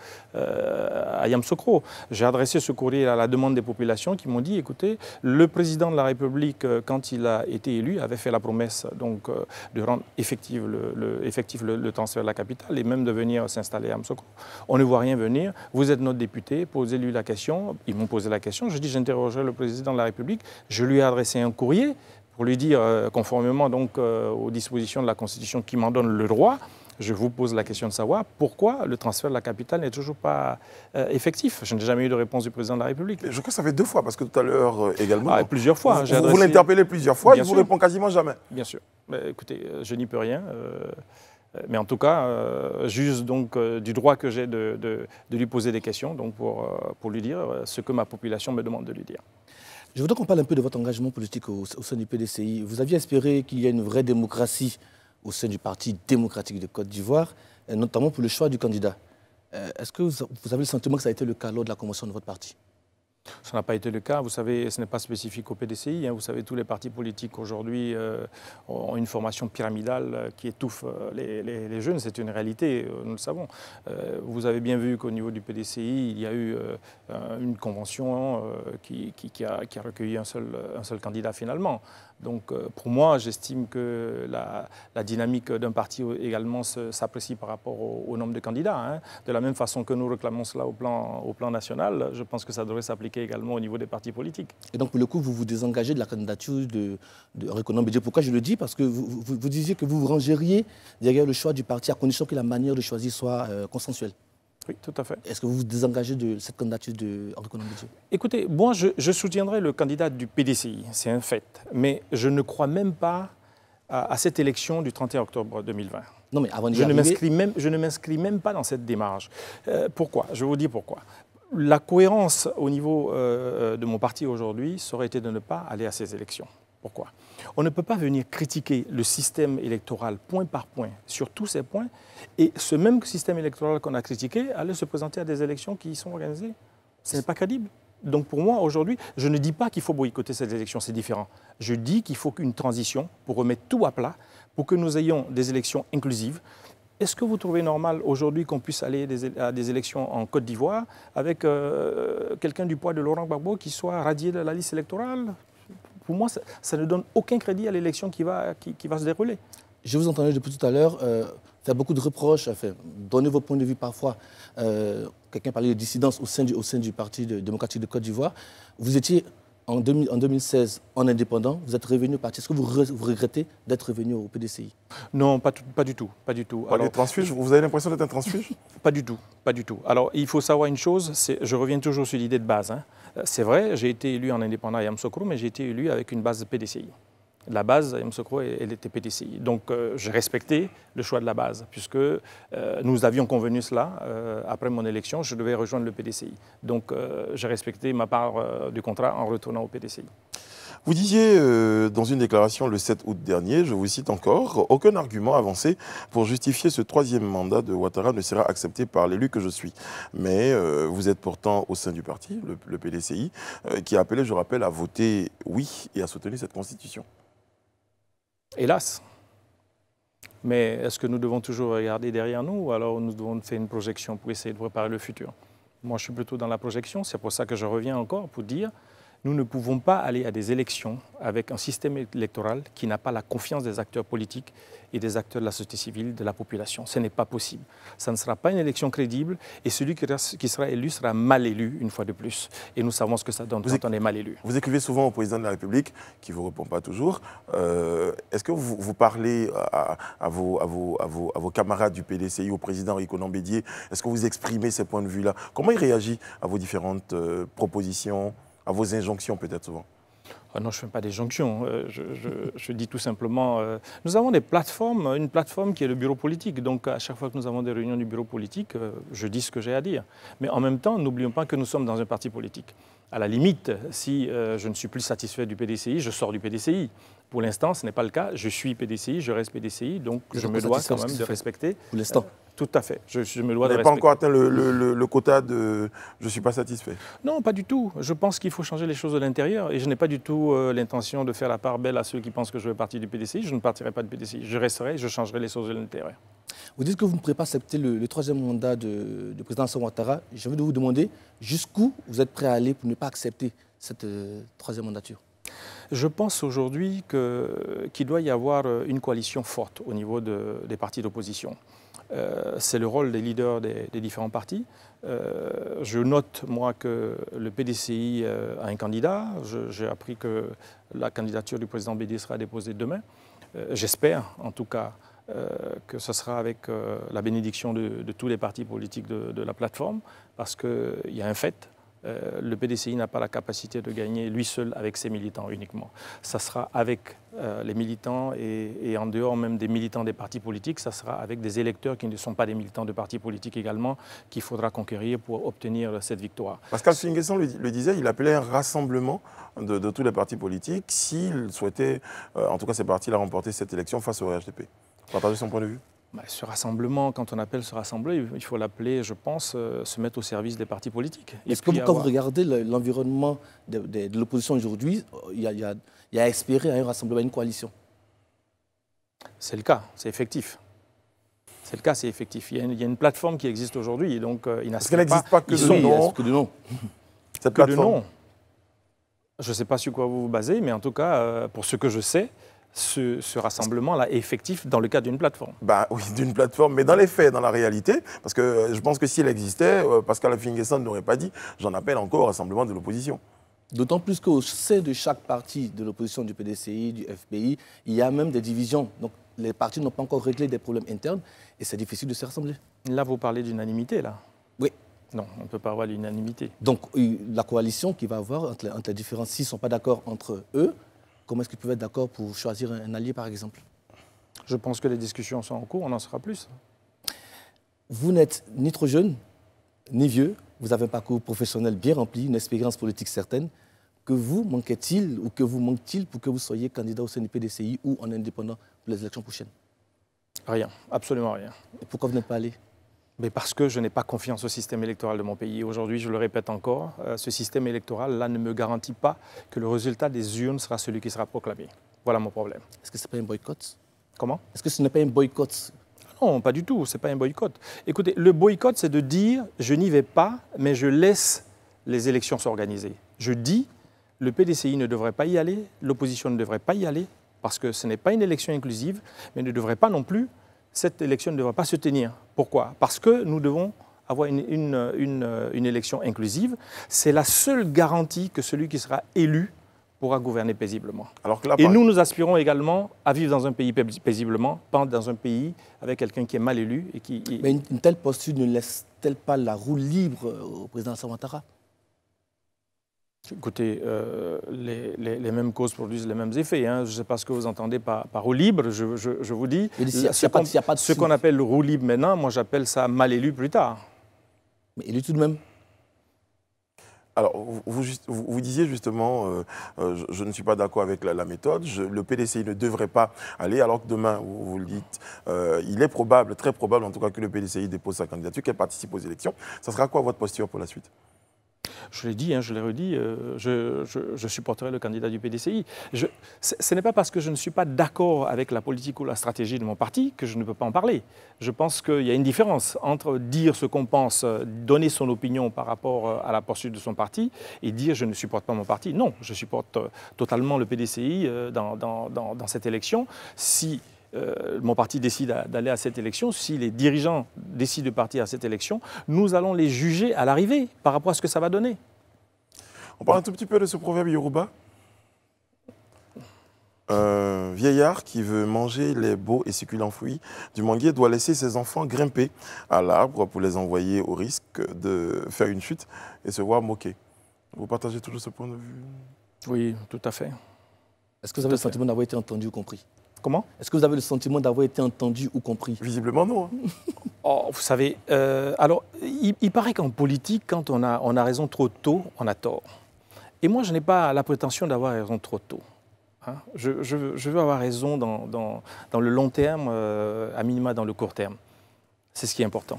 euh, à Yamoussoukro. J'ai adressé ce courrier à la demande des populations qui m'ont dit, écoutez, le président de la République, quand il a été élu, avait fait la promesse donc, de rendre effectif le, le, effectif le, le transfert de la capitale et même de venir s'installer à Yamoussoukro. On ne voit rien venir. Vous êtes notre député, posez-lui la question. Ils m'ont posé la question. Je dis, j'interrogerai le président de la République. Je lui ai adressé un courrier pour lui dire, euh, conformément donc, euh, aux dispositions de la Constitution qui m'en donne le droit, je vous pose la question de savoir pourquoi le transfert de la capitale n'est toujours pas euh, effectif. Je n'ai jamais eu de réponse du président de la République. Je crois que ça fait deux fois, parce que tout à l'heure euh, également... Ah, plusieurs fois. Vous, j'ai vous, adressé... vous l'interpellez plusieurs fois, Bien il vous sûr. répond quasiment jamais. Bien sûr. Mais, écoutez, je n'y peux rien. Euh, mais en tout cas, euh, j'use donc euh, du droit que j'ai de, de, de lui poser des questions donc pour, euh, pour lui dire ce que ma population me demande de lui dire. Je voudrais qu'on parle un peu de votre engagement politique au, au sein du P D C I. Vous aviez espéré qu'il y ait une vraie démocratie au sein du Parti démocratique de Côte d'Ivoire, notamment pour le choix du candidat. Est-ce que vous avez le sentiment que ça a été le cas lors de la convention de votre parti? Ça n'a pas été le cas. Vous savez, ce n'est pas spécifique au P D C I. Hein. Vous savez, tous les partis politiques aujourd'hui euh, ont une formation pyramidale qui étouffe les, les, les jeunes. C'est une réalité, nous le savons. Euh, vous avez bien vu qu'au niveau du P D C I, il y a eu euh, une convention euh, qui, qui, qui, a, qui a recueilli un seul, un seul candidat finalement. Donc euh, pour moi, j'estime que la, la dynamique d'un parti également s'apprécie par rapport au, au nombre de candidats. Hein. De la même façon que nous réclamons cela au plan, au plan national, je pense que ça devrait s'appliquer également au niveau des partis politiques. Et donc pour le coup, vous vous désengagez de la candidature de, de Reconnaissance Bédié. Pourquoi je le dis? Parce que vous, vous, vous disiez que vous vous rangeriez derrière le choix du parti à condition que la manière de choisir soit euh, consensuelle. Oui, tout à fait. Est-ce que vous vous désengagez de cette candidature de Reconnaissance Bédié? Écoutez, moi, je, je soutiendrai le candidat du P D C I, c'est un fait. Mais je ne crois même pas à, à cette élection du trente et un octobre deux mille vingt. Non, mais avant d'y je arriver... ne m'inscris même, je ne m'inscris même pas dans cette démarche. Euh, pourquoi? Je vais vous dire pourquoi. La cohérence au niveau euh, de mon parti aujourd'hui, ça aurait été de ne pas aller à ces élections. Pourquoi? On ne peut pas venir critiquer le système électoral point par point sur tous ces points et ce même système électoral qu'on a critiqué aller se présenter à des élections qui y sont organisées. Ce n'est pas crédible. Donc pour moi, aujourd'hui, je ne dis pas qu'il faut boycotter ces élections, c'est différent. Je dis qu'il faut qu'une transition pour remettre tout à plat, pour que nous ayons des élections inclusives. Est-ce que vous trouvez normal aujourd'hui qu'on puisse aller à des élections en Côte d'Ivoire avec euh, quelqu'un du poids de Laurent Gbagbo qui soit radié de la liste électorale? Pour moi, ça, ça ne donne aucun crédit à l'élection qui va, qui, qui va se dérouler. Je vous entendais depuis tout à l'heure euh, faire beaucoup de reproches, enfin, donner vos points de vue parfois. Euh, Quelqu'un parlait de dissidence au sein du, au sein du Parti de, démocratique de Côte d'Ivoire. Vous étiez en, deux mille, en deux mille seize en indépendant, vous êtes revenu au parti. Est-ce que vous, re, vous regrettez d'être revenu au P D C I? Non, pas, tout, pas du tout. Pas du tout. Pas Alors, des transfuges? Vous avez l'impression d'être un transfuge? Pas du tout. Pas du tout. Alors, il faut savoir une chose, je reviens toujours sur l'idée de base. Hein. C'est vrai, j'ai été élu en indépendant à Yamoussoukro, mais j'ai été élu avec une base de P D C I. La base à Yamoussoukro, elle était P D C I. Donc, euh, j'ai respecté le choix de la base, puisque euh, nous avions convenu cela. Euh, après mon élection, je devais rejoindre le P D C I. Donc, euh, j'ai respecté ma part euh, du contrat en retournant au P D C I. Vous disiez euh, dans une déclaration le sept août dernier, je vous cite encore, « Aucun argument avancé pour justifier ce troisième mandat de Ouattara ne sera accepté par l'élu que je suis. » Mais euh, vous êtes pourtant au sein du parti, le, le P D C I, euh, qui a appelé, je rappelle, à voter oui et à soutenir cette constitution. Hélas. Mais est-ce que nous devons toujours regarder derrière nous ou alors nous devons faire une projection pour essayer de préparer le futur? Moi, je suis plutôt dans la projection. C'est pour ça que je reviens encore pour dire nous ne pouvons pas aller à des élections avec un système électoral qui n'a pas la confiance des acteurs politiques et des acteurs de la société civile, de la population. Ce n'est pas possible. Ça ne sera pas une élection crédible et celui qui sera élu sera mal élu une fois de plus. Et nous savons ce que ça donne vous quand on est mal élu. Vous écrivez souvent au président de la République, qui ne vous répond pas toujours. Euh, Est-ce que vous, vous parlez à, à, vos, à, vos, à, vos, à vos camarades du P D C I, au président Reconnaissance Bédié? Est-ce que vous exprimez ces points de vue-là? Comment il réagit à vos différentes euh, propositions, à vos injonctions peut-être souvent? Oh non, je ne fais pas des jonctions. Euh, je, je, je dis tout simplement, euh, nous avons des plateformes, une plateforme qui est le bureau politique. Donc à chaque fois que nous avons des réunions du bureau politique, euh, je dis ce que j'ai à dire. Mais en même temps, n'oublions pas que nous sommes dans un parti politique. À la limite, si euh, je ne suis plus satisfait du P D C I, je sors du P D C I. Pour l'instant, ce n'est pas le cas. Je suis P D C I, je reste P D C I, donc Vous je êtes me dois satisfait quand de ce même qui de se fait respecter. Pour l'instant. Euh, tout à fait. Je, je me dois Vous de n'avez pas respecter. encore atteint le, le- le- le quota de « je ne suis pas satisfait ». Non, pas du tout. Je pense qu'il faut changer les choses de l'intérieur et je n'ai pas du tout euh, l'intention de faire la part belle à ceux qui pensent que je vais partir du P D C I. Je ne partirai pas du P D C I. Je resterai, je changerai les choses de l'intérieur. Vous dites que vous ne pourrez pas accepter le, le troisième mandat de- du président Alassane Ouattara. J'ai envie de vous demander jusqu'où vous êtes prêt à aller pour ne pas accepter cette euh, troisième mandature. Je pense aujourd'hui que- qu'il doit y avoir une coalition forte au niveau de- des partis d'opposition. Euh, c'est le rôle des leaders des, des différents partis. Euh, je note, moi, que le P D C I euh, a un candidat. Je- J'ai appris que la candidature du président Bédié sera déposée demain. Euh, J'espère, en tout cas, euh, que ce sera avec euh, la bénédiction de, de tous les partis politiques de, de la plateforme, parce qu'il y a un fait. Euh, le P D C I n'a pas la capacité de gagner lui seul avec ses militants uniquement. Ça sera avec euh, les militants et, et en dehors même des militants des partis politiques, ça sera avec des électeurs qui ne sont pas des militants de partis politiques également qu'il faudra conquérir pour obtenir cette victoire. Pascal Finguesson le, le disait, il appelait un rassemblement de, de tous les partis politiques s'il souhaitait, euh, en tout cas ces partis-là, remporter cette élection face au R H D P. Vous partagez son point de vue? Bah, ce rassemblement, quand on appelle ce rassembler, il faut l'appeler, je pense, euh, se mettre au service des partis politiques. Est-ce que vous, quand vous regardez le- l'environnement de, de- de l'opposition aujourd'hui, il y, a- il y a- il y a à espérer un rassemblement, une coalition? C'est le cas, c'est effectif. C'est le cas, c'est effectif. Il y, a une, il y a une plateforme qui existe aujourd'hui, et donc euh, il Parce qu'elle n'existe pas que ils de sont- nom. Que de nom. Cette que de plateforme. nom. Je ne sais pas sur quoi vous vous basez, mais en tout cas, euh, pour ce que je sais, ce, ce rassemblement-là est effectif dans le cadre d'une plateforme. Bah oui, d'une plateforme, mais dans les faits, dans la réalité, parce que euh, je pense que si elle existait, euh, Pascal Finguesson n'aurait pas dit « j'en appelle encore au rassemblement de l'opposition ». D'autant plus qu'au sein de chaque parti de l'opposition du P D C I, du F P I, il y a même des divisions. Donc les partis n'ont pas encore réglé des problèmes internes et c'est difficile de se rassembler. Là, vous parlez d'unanimité, là. Oui. Non, on ne peut pas avoir l'unanimité. Donc euh, la coalition qu'il va avoir entre les, entre les différents, s'ils ne sont pas d'accord entre eux, comment est-ce qu'ils peuvent être d'accord pour choisir un, un allié, par exemple? Je pense que les discussions sont en cours, on en saura plus. Vous n'êtes ni trop jeune, ni vieux. Vous avez un parcours professionnel bien rempli, une expérience politique certaine. Que vous manquait-il ou que vous manque-t-il pour que vous soyez candidat au sein du P D C I ou en indépendant pour les élections prochaines? Rien, absolument rien. Et pourquoi vous n'êtes pas allé? Mais parce que je n'ai pas confiance au système électoral de mon pays. Aujourd'hui, je le répète encore, euh, ce système électoral-là ne me garantit pas que le résultat des urnes sera celui qui sera proclamé. Voilà mon problème. Est-ce que ce n'est pas un boycott? Comment? Est-ce que ce n'est pas un boycott? Non, pas du tout, ce n'est pas un boycott. Écoutez, le boycott, c'est de dire je n'y vais pas, mais je laisse les élections s'organiser. Je dis le P D C I ne devrait pas y aller, l'opposition ne devrait pas y aller, parce que ce n'est pas une élection inclusive, mais ne devrait pas non plus, cette élection ne devrait pas se tenir. Pourquoi? Parce que nous devons avoir une, une, une, une élection inclusive. C'est la seule garantie que celui qui sera élu pourra gouverner paisiblement. Alors que là, Et par- nous, nous aspirons également à vivre dans un pays pais- paisiblement, pas dans un pays avec quelqu'un qui est mal élu et qui... Mais une, une telle posture ne laisse-t-elle pas la roue libre au président Alassane Ouattara? Écoutez, euh, les, les- les mêmes causes produisent les mêmes effets. Hein. Je ne sais pas ce que vous entendez par, par roue libre, je, je- je vous dis. Mais s'il y a- ce s'il y a pas qu'on de- s'il y a pas de ce qu'on appelle le roue libre maintenant, moi j'appelle ça mal élu plus tard. Mais élu tout de même. Alors, vous, vous, juste- vous- vous disiez justement, euh, euh, je, je ne suis pas d'accord avec la, la méthode, je- le P D C I ne devrait pas aller, alors que demain, vous, vous le dites, euh, il est probable, très probable en tout cas, que le P D C I dépose sa candidature, qu'elle participe aux élections. Ça sera quoi votre posture pour la suite? Je l'ai dit, hein, je l'ai redit, euh, je, je- je supporterai le candidat du P D C I. Je- ce ce n'est pas parce que je ne suis pas d'accord avec la politique ou la stratégie de mon parti que je ne peux pas en parler. Je pense qu'il y a une différence entre dire ce qu'on pense, euh, donner son opinion par rapport euh, à la poursuite de son parti et dire je ne supporte pas mon parti. Non, je supporte euh, totalement le P D C I euh, dans, dans- dans- dans cette élection. Si euh, mon parti décide à- d'aller à cette élection, si les dirigeants décident de partir à cette élection, nous allons les juger à l'arrivée par rapport à ce que ça va donner. On parle un tout petit peu de ce proverbe yoruba. Un vieillard qui veut manger les beaux et succulents fruits du manguier doit laisser ses enfants grimper à l'arbre pour les envoyer au risque de faire une chute et se voir moquer. Vous partagez toujours ce point de vue? Oui, tout à fait. Est-ce que vous avez le sentiment d'avoir été entendu ou compris? Comment? Est-ce que vous avez le sentiment d'avoir été entendu ou compris? Visiblement non. Oh, vous savez, euh, alors, il, il paraît qu'en politique, quand on a, on a raison trop tôt, on a tort. Et moi, je n'ai pas la prétention d'avoir raison trop tôt. Hein. Je, je, je veux avoir raison dans, dans, dans le long terme, euh, à minima dans le court terme. C'est ce qui est important.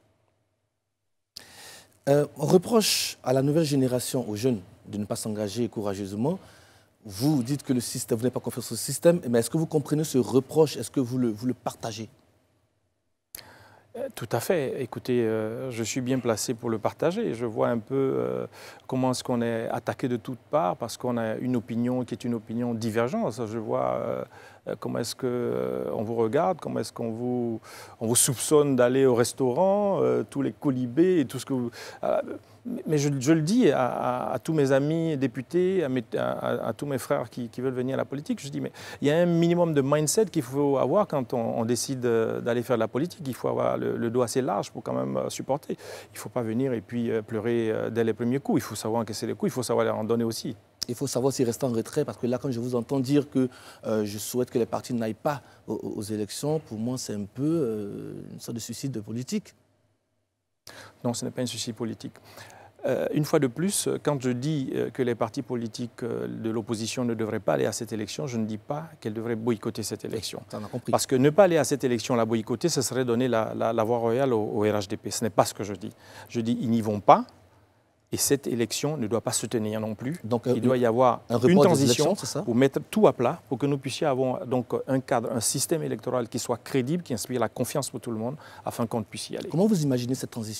Euh, on reproche à la nouvelle génération, aux jeunes, de ne pas s'engager courageusement. Vous dites que le système, vous n'avez pas confiance au système, mais est-ce que vous comprenez ce reproche? Est-ce que vous le, vous le partagez? Tout à fait. Écoutez, euh, je suis bien placé pour le partager. Je vois un peu euh, comment est-ce qu'on est attaqué de toutes parts parce qu'on a une opinion qui est une opinion divergente. Je vois euh, comment est-ce qu'on euh, vous regarde, comment est-ce qu'on vous, on vous soupçonne d'aller au restaurant, euh, tous les colibés et tout ce que vous... Euh, mais je, je le dis à, à, à tous mes amis députés, à, mes, à, à tous mes frères qui, qui veulent venir à la politique, je dis, mais il y a un minimum de mindset qu'il faut avoir quand on, on décide d'aller faire de la politique. Il faut avoir le, le dos assez large pour quand même supporter. Il ne faut pas venir et puis pleurer dès les premiers coups. Il faut savoir encaisser les coups, il faut savoir les en donner aussi. Il faut savoir s'il reste en retrait, parce que là, quand je vous entends dire que euh, je souhaite que les partis n'aillent pas aux, aux élections, pour moi, c'est un peu euh, une sorte de suicide politique. Non, ce n'est pas un suicide politique. Euh, une fois de plus, quand je dis que les partis politiques de l'opposition ne devraient pas aller à cette élection, je ne dis pas qu'elles devraient boycotter cette élection. Parce que ne pas aller à cette élection, la boycotter, ce serait donner la, la, la voie royale au, au R H D P. Ce n'est pas ce que je dis. Je dis ils n'y vont pas. Et cette élection ne doit pas se tenir non plus. Donc, il doit y avoir une transition pour mettre tout à plat, pour que nous puissions avoir donc un cadre, un système électoral qui soit crédible, qui inspire la confiance pour tout le monde, afin qu'on puisse y aller. Comment vous imaginez cette transition ?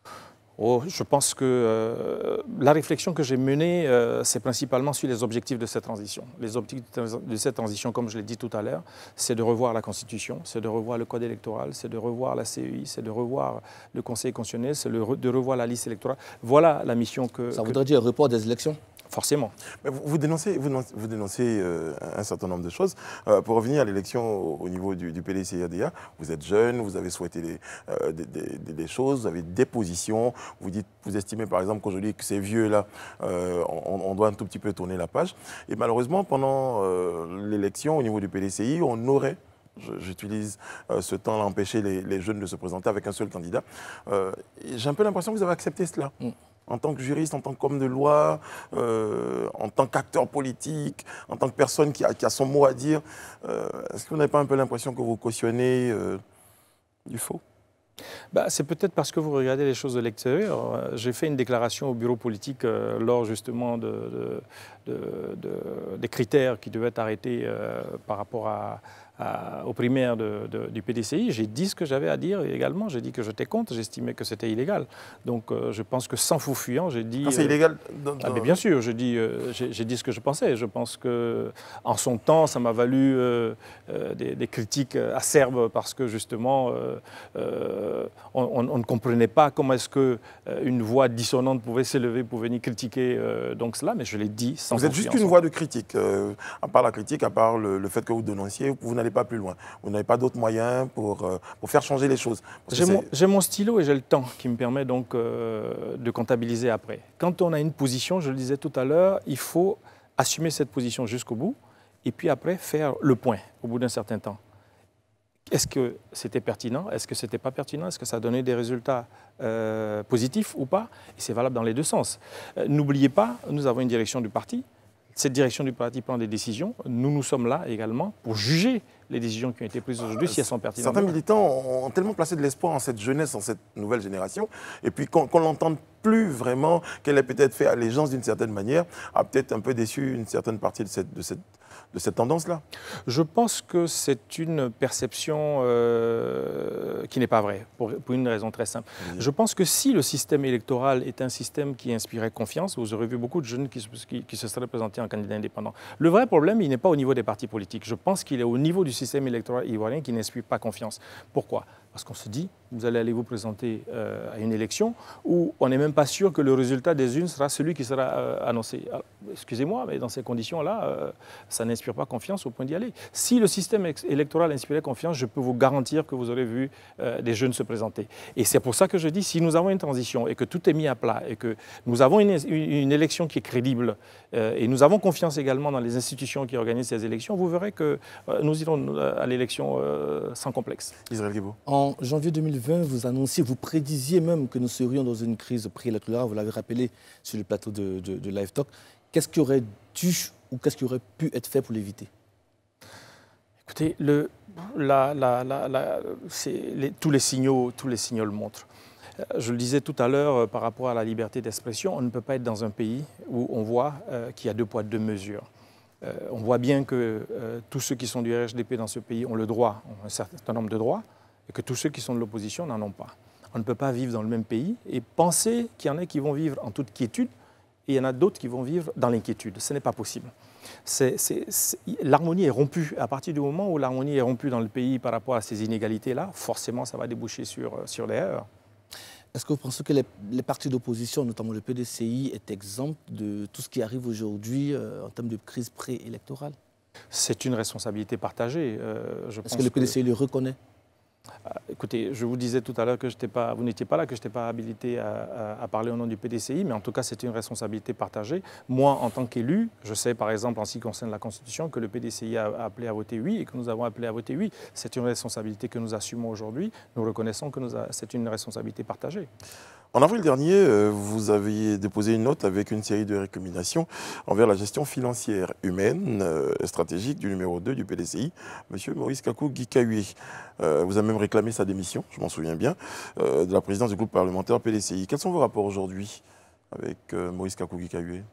Oh, je pense que euh, la réflexion que j'ai menée, euh, c'est principalement sur les objectifs de cette transition. Les objectifs de cette transition, comme je l'ai dit tout à l'heure, c'est de revoir la Constitution, c'est de revoir le Code électoral, c'est de revoir la C E I, c'est de revoir le Conseil constitutionnel, c'est de revoir la liste électorale. Voilà la mission que... Ça voudrait que... dire report des élections ? Forcément. Mais vous, vous dénoncez, vous, vous dénoncez euh, un certain nombre de choses. Euh, pour revenir à l'élection au, au niveau du, du P D C I A D A, vous êtes jeune, vous avez souhaité des, euh, des, des, des choses, vous avez des positions. Vous, dites, vous estimez par exemple qu'aujourd'hui, que ces vieux-là, euh, on, on doit un tout petit peu tourner la page. Et malheureusement, pendant euh, l'élection au niveau du P D C I, on aurait... J'utilise euh, ce temps à empêcher les, les jeunes de se présenter avec un seul candidat. Euh, J'ai un peu l'impression que vous avez accepté cela. Mm. En tant que juriste, en tant qu'homme de loi, euh, en tant qu'acteur politique, en tant que personne qui a, qui a son mot à dire, euh, est-ce que vous n'avez pas un peu l'impression que vous cautionnez euh, du faux ? Bah, c'est peut-être parce que vous regardez les choses de l'extérieur. J'ai fait une déclaration au bureau politique euh, lors justement de, de, de, de, des critères qui devaient être arrêtés euh, par rapport à, à, aux primaires de, de, du P D C I. J'ai dit ce que j'avais à dire également. J'ai dit que j'étais contre, j'estimais que c'était illégal. Donc euh, je pense que sans fou fuyant, j'ai dit... Ah, c'est euh, illégal dans, ah, mais bien sûr, j'ai dit, euh, j'ai dit ce que je pensais. Je pense qu'en son temps, ça m'a valu euh, euh, des, des critiques acerbes parce que justement... Euh, euh, On, on, on ne comprenait pas comment est-ce qu'une euh, voix dissonante pouvait s'élever pour venir critiquer euh, donc cela, mais je l'ai dit sans Vous êtes juste une voix de critique. Euh, à part la critique, à part le, le fait que vous dénonciez, vous n'allez pas plus loin. Vous n'avez pas d'autres moyens pour, euh, pour faire changer les choses. J'ai mon, mon stylo et j'ai le temps qui me permet donc euh, de comptabiliser après. Quand on a une position, je le disais tout à l'heure, il faut assumer cette position jusqu'au bout et puis après faire le point au bout d'un certain temps. Est-ce que c'était pertinent? Est-ce que ce n'était pas pertinent? Est-ce que ça a donné des résultats euh, positifs ou pas? Et c'est valable dans les deux sens. Euh, N'oubliez pas, nous avons une direction du parti. Cette direction du parti prend des décisions. Nous, nous sommes là également pour juger les décisions qui ont été prises aujourd'hui, si elles sont pertinentes. Certains militants ont tellement placé de l'espoir en cette jeunesse, en cette nouvelle génération, et puis qu'on qu'on n'entende plus vraiment, qu'elle ait peut-être fait allégeance d'une certaine manière, a peut-être un peu déçu une certaine partie de cette, de cette, de cette tendance-là. Je pense que c'est une perception euh, qui n'est pas vraie, pour, pour une raison très simple. Oui. Je pense que si le système électoral est un système qui inspirait confiance, vous aurez vu beaucoup de jeunes qui, qui, qui se seraient présentés en candidat indépendant. Le vrai problème, il n'est pas au niveau des partis politiques. Je pense qu'il est au niveau du système électoral ivoirien qui n'inspire pas confiance. Pourquoi ? Parce qu'on se dit, vous allez aller vous présenter euh, à une élection où on n'est même pas sûr que le résultat des urnes sera celui qui sera euh, annoncé. Excusez-moi, mais dans ces conditions-là, euh, ça n'inspire pas confiance au point d'y aller. Si le système électoral inspirait confiance, je peux vous garantir que vous aurez vu euh, des jeunes se présenter. Et c'est pour ça que je dis, si nous avons une transition et que tout est mis à plat et que nous avons une, une, une élection qui est crédible euh, et nous avons confiance également dans les institutions qui organisent ces élections, vous verrez que euh, nous irons à l'élection euh, sans complexe. Israël Guébo. En janvier deux mille vingt, vous annonciez, vous prédisiez même que nous serions dans une crise préélectorale, vous l'avez rappelé sur le plateau de, de, de Live Talk. Qu'est-ce qui aurait dû ou qu'est-ce qui aurait pu être fait pour l'éviter? Écoutez, le, la, la, la, la, les, tous, les signaux, tous les signaux le montrent. Je le disais tout à l'heure par rapport à la liberté d'expression, on ne peut pas être dans un pays où on voit euh, qu'il y a deux poids, deux mesures. Euh, on voit bien que euh, tous ceux qui sont du R H D P dans ce pays ont le droit, ont un certain nombre de droits, et que tous ceux qui sont de l'opposition n'en ont pas. On ne peut pas vivre dans le même pays et penser qu'il y en a qui vont vivre en toute quiétude et il y en a d'autres qui vont vivre dans l'inquiétude. Ce n'est pas possible. L'harmonie est rompue. À partir du moment où l'harmonie est rompue dans le pays par rapport à ces inégalités-là, forcément, ça va déboucher sur, sur les erreurs. Est-ce que vous pensez que les, les partis d'opposition, notamment le P D C I, est exempt de tout ce qui arrive aujourd'hui euh, en termes de crise préélectorale? C'est une responsabilité partagée. Euh, Est-ce que le P D C I que... le reconnaît? Euh, écoutez, je vous disais tout à l'heure que pas, vous n'étiez pas là, que je n'étais pas habilité à, à, à parler au nom du P D C I, mais en tout cas, c'est une responsabilité partagée. Moi, en tant qu'élu, je sais par exemple, en ce qui concerne la Constitution, que le P D C I a, a appelé à voter oui et que nous avons appelé à voter oui. C'est une responsabilité que nous assumons aujourd'hui. Nous reconnaissons que c'est une responsabilité partagée. En avril dernier, vous aviez déposé une note avec une série de recommandations envers la gestion financière humaine et stratégique du numéro deux du P D C I, M. Maurice Kakou-Gikawe. Vous avez même réclamé sa démission, je m'en souviens bien, de la présidence du groupe parlementaire P D C I. Quels sont vos rapports aujourd'hui avec Maurice Kakou-Gikawe?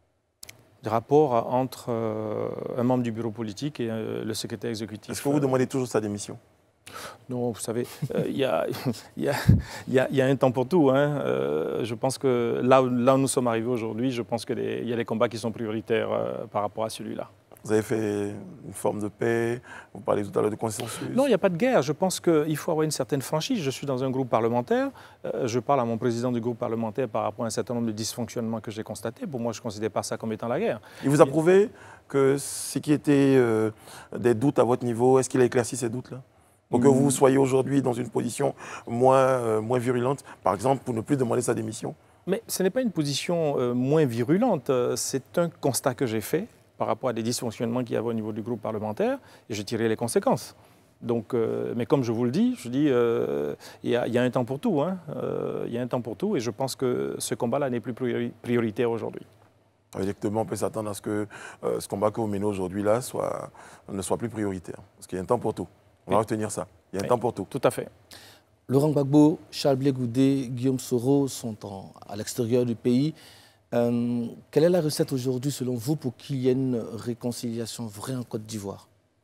Des rapports entre un membre du bureau politique et le secrétaire exécutif. Est-ce que vous demandez toujours sa démission? Non, vous savez, il euh, y, y, y, y a un temps pour tout. Hein. Euh, je pense que là, là où nous sommes arrivés aujourd'hui, je pense qu'il y a des combats qui sont prioritaires euh, par rapport à celui-là. Vous avez fait une forme de paix, vous parlez tout à l'heure de consensus. Non, il n'y a pas de guerre. Je pense qu'il faut avoir une certaine franchise. Je suis dans un groupe parlementaire. Euh, je parle à mon président du groupe parlementaire par rapport à un certain nombre de dysfonctionnements que j'ai constatés. Pour moi, je ne considère pas ça comme étant la guerre. Il vous a prouvé que ce qui était euh, des doutes à votre niveau, est-ce qu'il a éclairci ces doutes-là? Pour que vous soyez aujourd'hui dans une position moins, euh, moins virulente, par exemple, pour ne plus demander sa démission? Mais ce n'est pas une position euh, moins virulente, c'est un constat que j'ai fait par rapport à des dysfonctionnements qu'il y avait au niveau du groupe parlementaire, et j'ai tiré les conséquences. Donc, euh, mais comme je vous le dis, je dis, euh, il y, y a un temps pour tout, hein. euh, il y a un temps pour tout, et je pense que ce combat-là n'est plus priori prioritaire aujourd'hui. Exactement, on peut s'attendre à ce que euh, ce combat que vous menez aujourd'hui là soit, ne soit plus prioritaire, parce qu'il y a un temps pour tout. On va retenir ça. Il y a un oui, temps pour tout. Tout à fait. Laurent Gbagbo, Charles Blé Goudé, Guillaume Soro sont en, à l'extérieur du pays. Euh, quelle est la recette aujourd'hui, selon vous, pour qu'il y ait une réconciliation vraie en Côte d'Ivoire?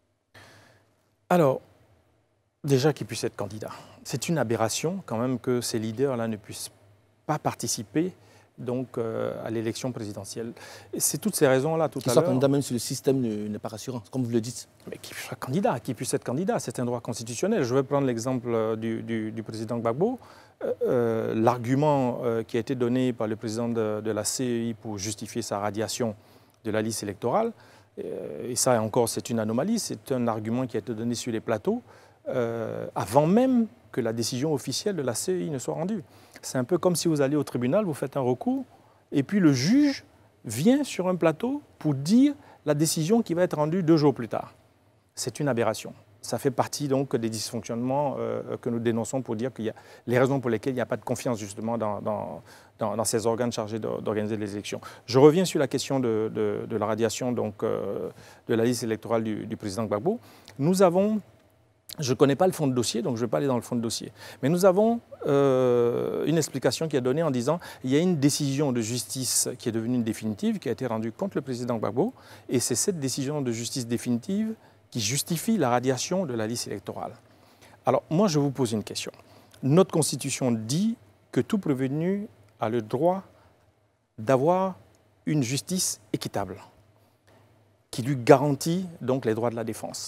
Alors, déjà qu'ils puissent être candidats. C'est une aberration quand même que ces leaders-là ne puissent pas participer donc, euh, à l'élection présidentielle. C'est toutes ces raisons-là tout à l'heure. Qu'ils soient candidats même si le système n'est pas rassurant, comme vous le dites. Mais qu'ils soient candidats, qu'ils puissent être candidats, c'est un droit constitutionnel. Je vais prendre l'exemple du, du, du président Gbagbo. Euh, euh, L'argument euh, qui a été donné par le président de, de la C E I pour justifier sa radiation de la liste électorale, euh, et ça encore c'est une anomalie, c'est un argument qui a été donné sur les plateaux euh, avant même que la décision officielle de la C E I ne soit rendue. C'est un peu comme si vous allez au tribunal, vous faites un recours, et puis le juge vient sur un plateau pour dire la décision qui va être rendue deux jours plus tard. C'est une aberration. Ça fait partie donc des dysfonctionnements euh, que nous dénonçons pour dire qu'il y a les raisons pour lesquelles il n'y a pas de confiance justement dans, dans, dans, dans ces organes chargés d'organiser les élections. Je reviens sur la question de, de, de la radiation donc, euh, de la liste électorale du, du président Gbagbo. Nous avons... Je ne connais pas le fond de dossier, donc je ne vais pas aller dans le fond de dossier. Mais nous avons euh, une explication qui est donnée en disant qu'il y a une décision de justice qui est devenue une définitive, qui a été rendue contre le président Gbagbo, et c'est cette décision de justice définitive qui justifie la radiation de la liste électorale. Alors, moi, je vous pose une question. Notre Constitution dit que tout prévenu a le droit d'avoir une justice équitable, qui lui garantit donc les droits de la défense.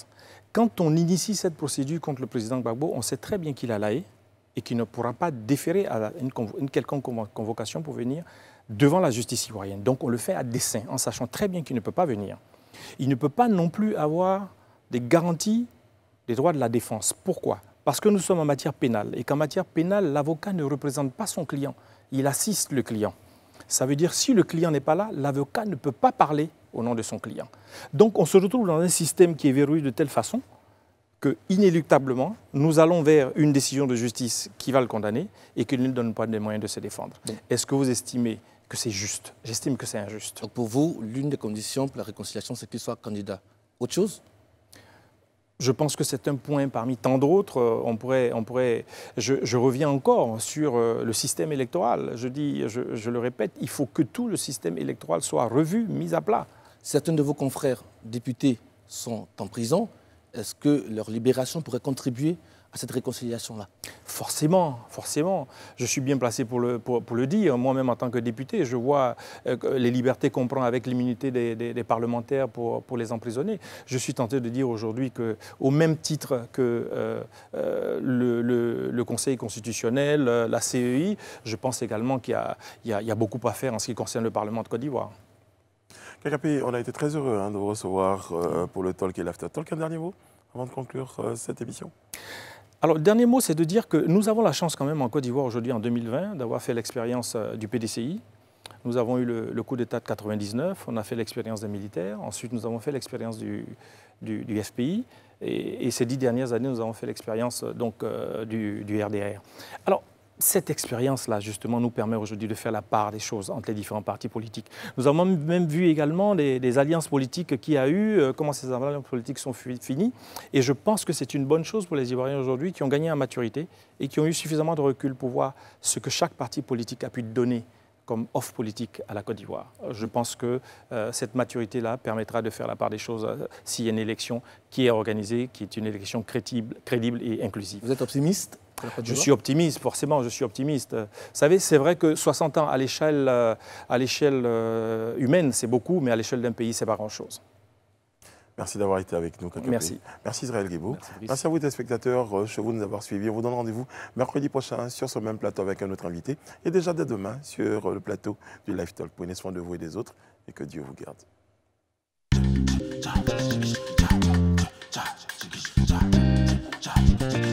Quand on initie cette procédure contre le président Gbagbo, on sait très bien qu'il a la haie et qu'il ne pourra pas déférer à une, une quelconque convocation pour venir devant la justice ivoirienne. Donc on le fait à dessein, en sachant très bien qu'il ne peut pas venir. Il ne peut pas non plus avoir des garanties des droits de la défense. Pourquoi? Parce que nous sommes en matière pénale et qu'en matière pénale, l'avocat ne représente pas son client, il assiste le client. Ça veut dire que si le client n'est pas là, l'avocat ne peut pas parler au nom de son client. Donc on se retrouve dans un système qui est verrouillé de telle façon que, inéluctablement, nous allons vers une décision de justice qui va le condamner et qui ne lui donne pas les moyens de se défendre. Est-ce que vous estimez que c'est juste? J'estime que c'est injuste. Donc pour vous, l'une des conditions pour la réconciliation, c'est qu'il soit candidat. Autre chose? Je pense que c'est un point parmi tant d'autres. On pourrait, on pourrait, je, je reviens encore sur le système électoral. Je dis, je, je le répète, il faut que tout le système électoral soit revu, mis à plat. Certains de vos confrères députés sont en prison. Est-ce que leur libération pourrait contribuer à cette réconciliation-là? Forcément, forcément. Je suis bien placé pour le, pour, pour le dire. Moi-même, en tant que député, je vois euh, les libertés qu'on prend avec l'immunité des, des, des parlementaires pour, pour les emprisonner. Je suis tenté de dire aujourd'hui qu'au même titre que euh, euh, le, le, le Conseil constitutionnel, la C E I, je pense également qu'il y, y, y a beaucoup à faire en ce qui concerne le Parlement de Côte d'Ivoire. Kakapi, on a été très heureux hein, de vous recevoir euh, pour le Talk et l'After Talk. Un dernier mot avant de conclure euh, cette émission? Alors, le dernier mot, c'est de dire que nous avons la chance quand même en Côte d'Ivoire aujourd'hui, en deux mille vingt, d'avoir fait l'expérience du P D C I. Nous avons eu le, le coup d'État de quatre-vingt-dix-neuf, on a fait l'expérience des militaires. Ensuite, nous avons fait l'expérience du, du, du F P I. Et, et ces dix dernières années, nous avons fait l'expérience donc euh, du, du R D R. Alors, cette expérience-là, justement, nous permet aujourd'hui de faire la part des choses entre les différents partis politiques. Nous avons même vu également des, des alliances politiques qu'il y a eu, euh, comment ces alliances politiques sont finies. Et je pense que c'est une bonne chose pour les Ivoiriens aujourd'hui qui ont gagné en maturité et qui ont eu suffisamment de recul pour voir ce que chaque parti politique a pu donner comme offre politique à la Côte d'Ivoire. Je pense que euh, cette maturité-là permettra de faire la part des choses euh, s'il y a une élection qui est organisée, qui est une élection crédible, crédible et inclusive. Vous êtes optimiste? Je suis optimiste, forcément, je suis optimiste. Vous savez, c'est vrai que soixante ans à l'échelle euh, à l'échelle euh, humaine, c'est beaucoup, mais à l'échelle d'un pays, c'est pas grand-chose. Merci d'avoir été avec nous, Kakapi. Merci. Merci Israël Guébou. Merci, Merci à vous, téléspectateurs, chez vous, de nous avoir suivis. On vous donne rendez-vous mercredi prochain sur ce même plateau avec un autre invité. Et déjà dès demain sur le plateau du Live Talk. Prenez soin de vous et des autres et que Dieu vous garde. Cha, cha, cha, cha, cha, cha, cha, cha, cha.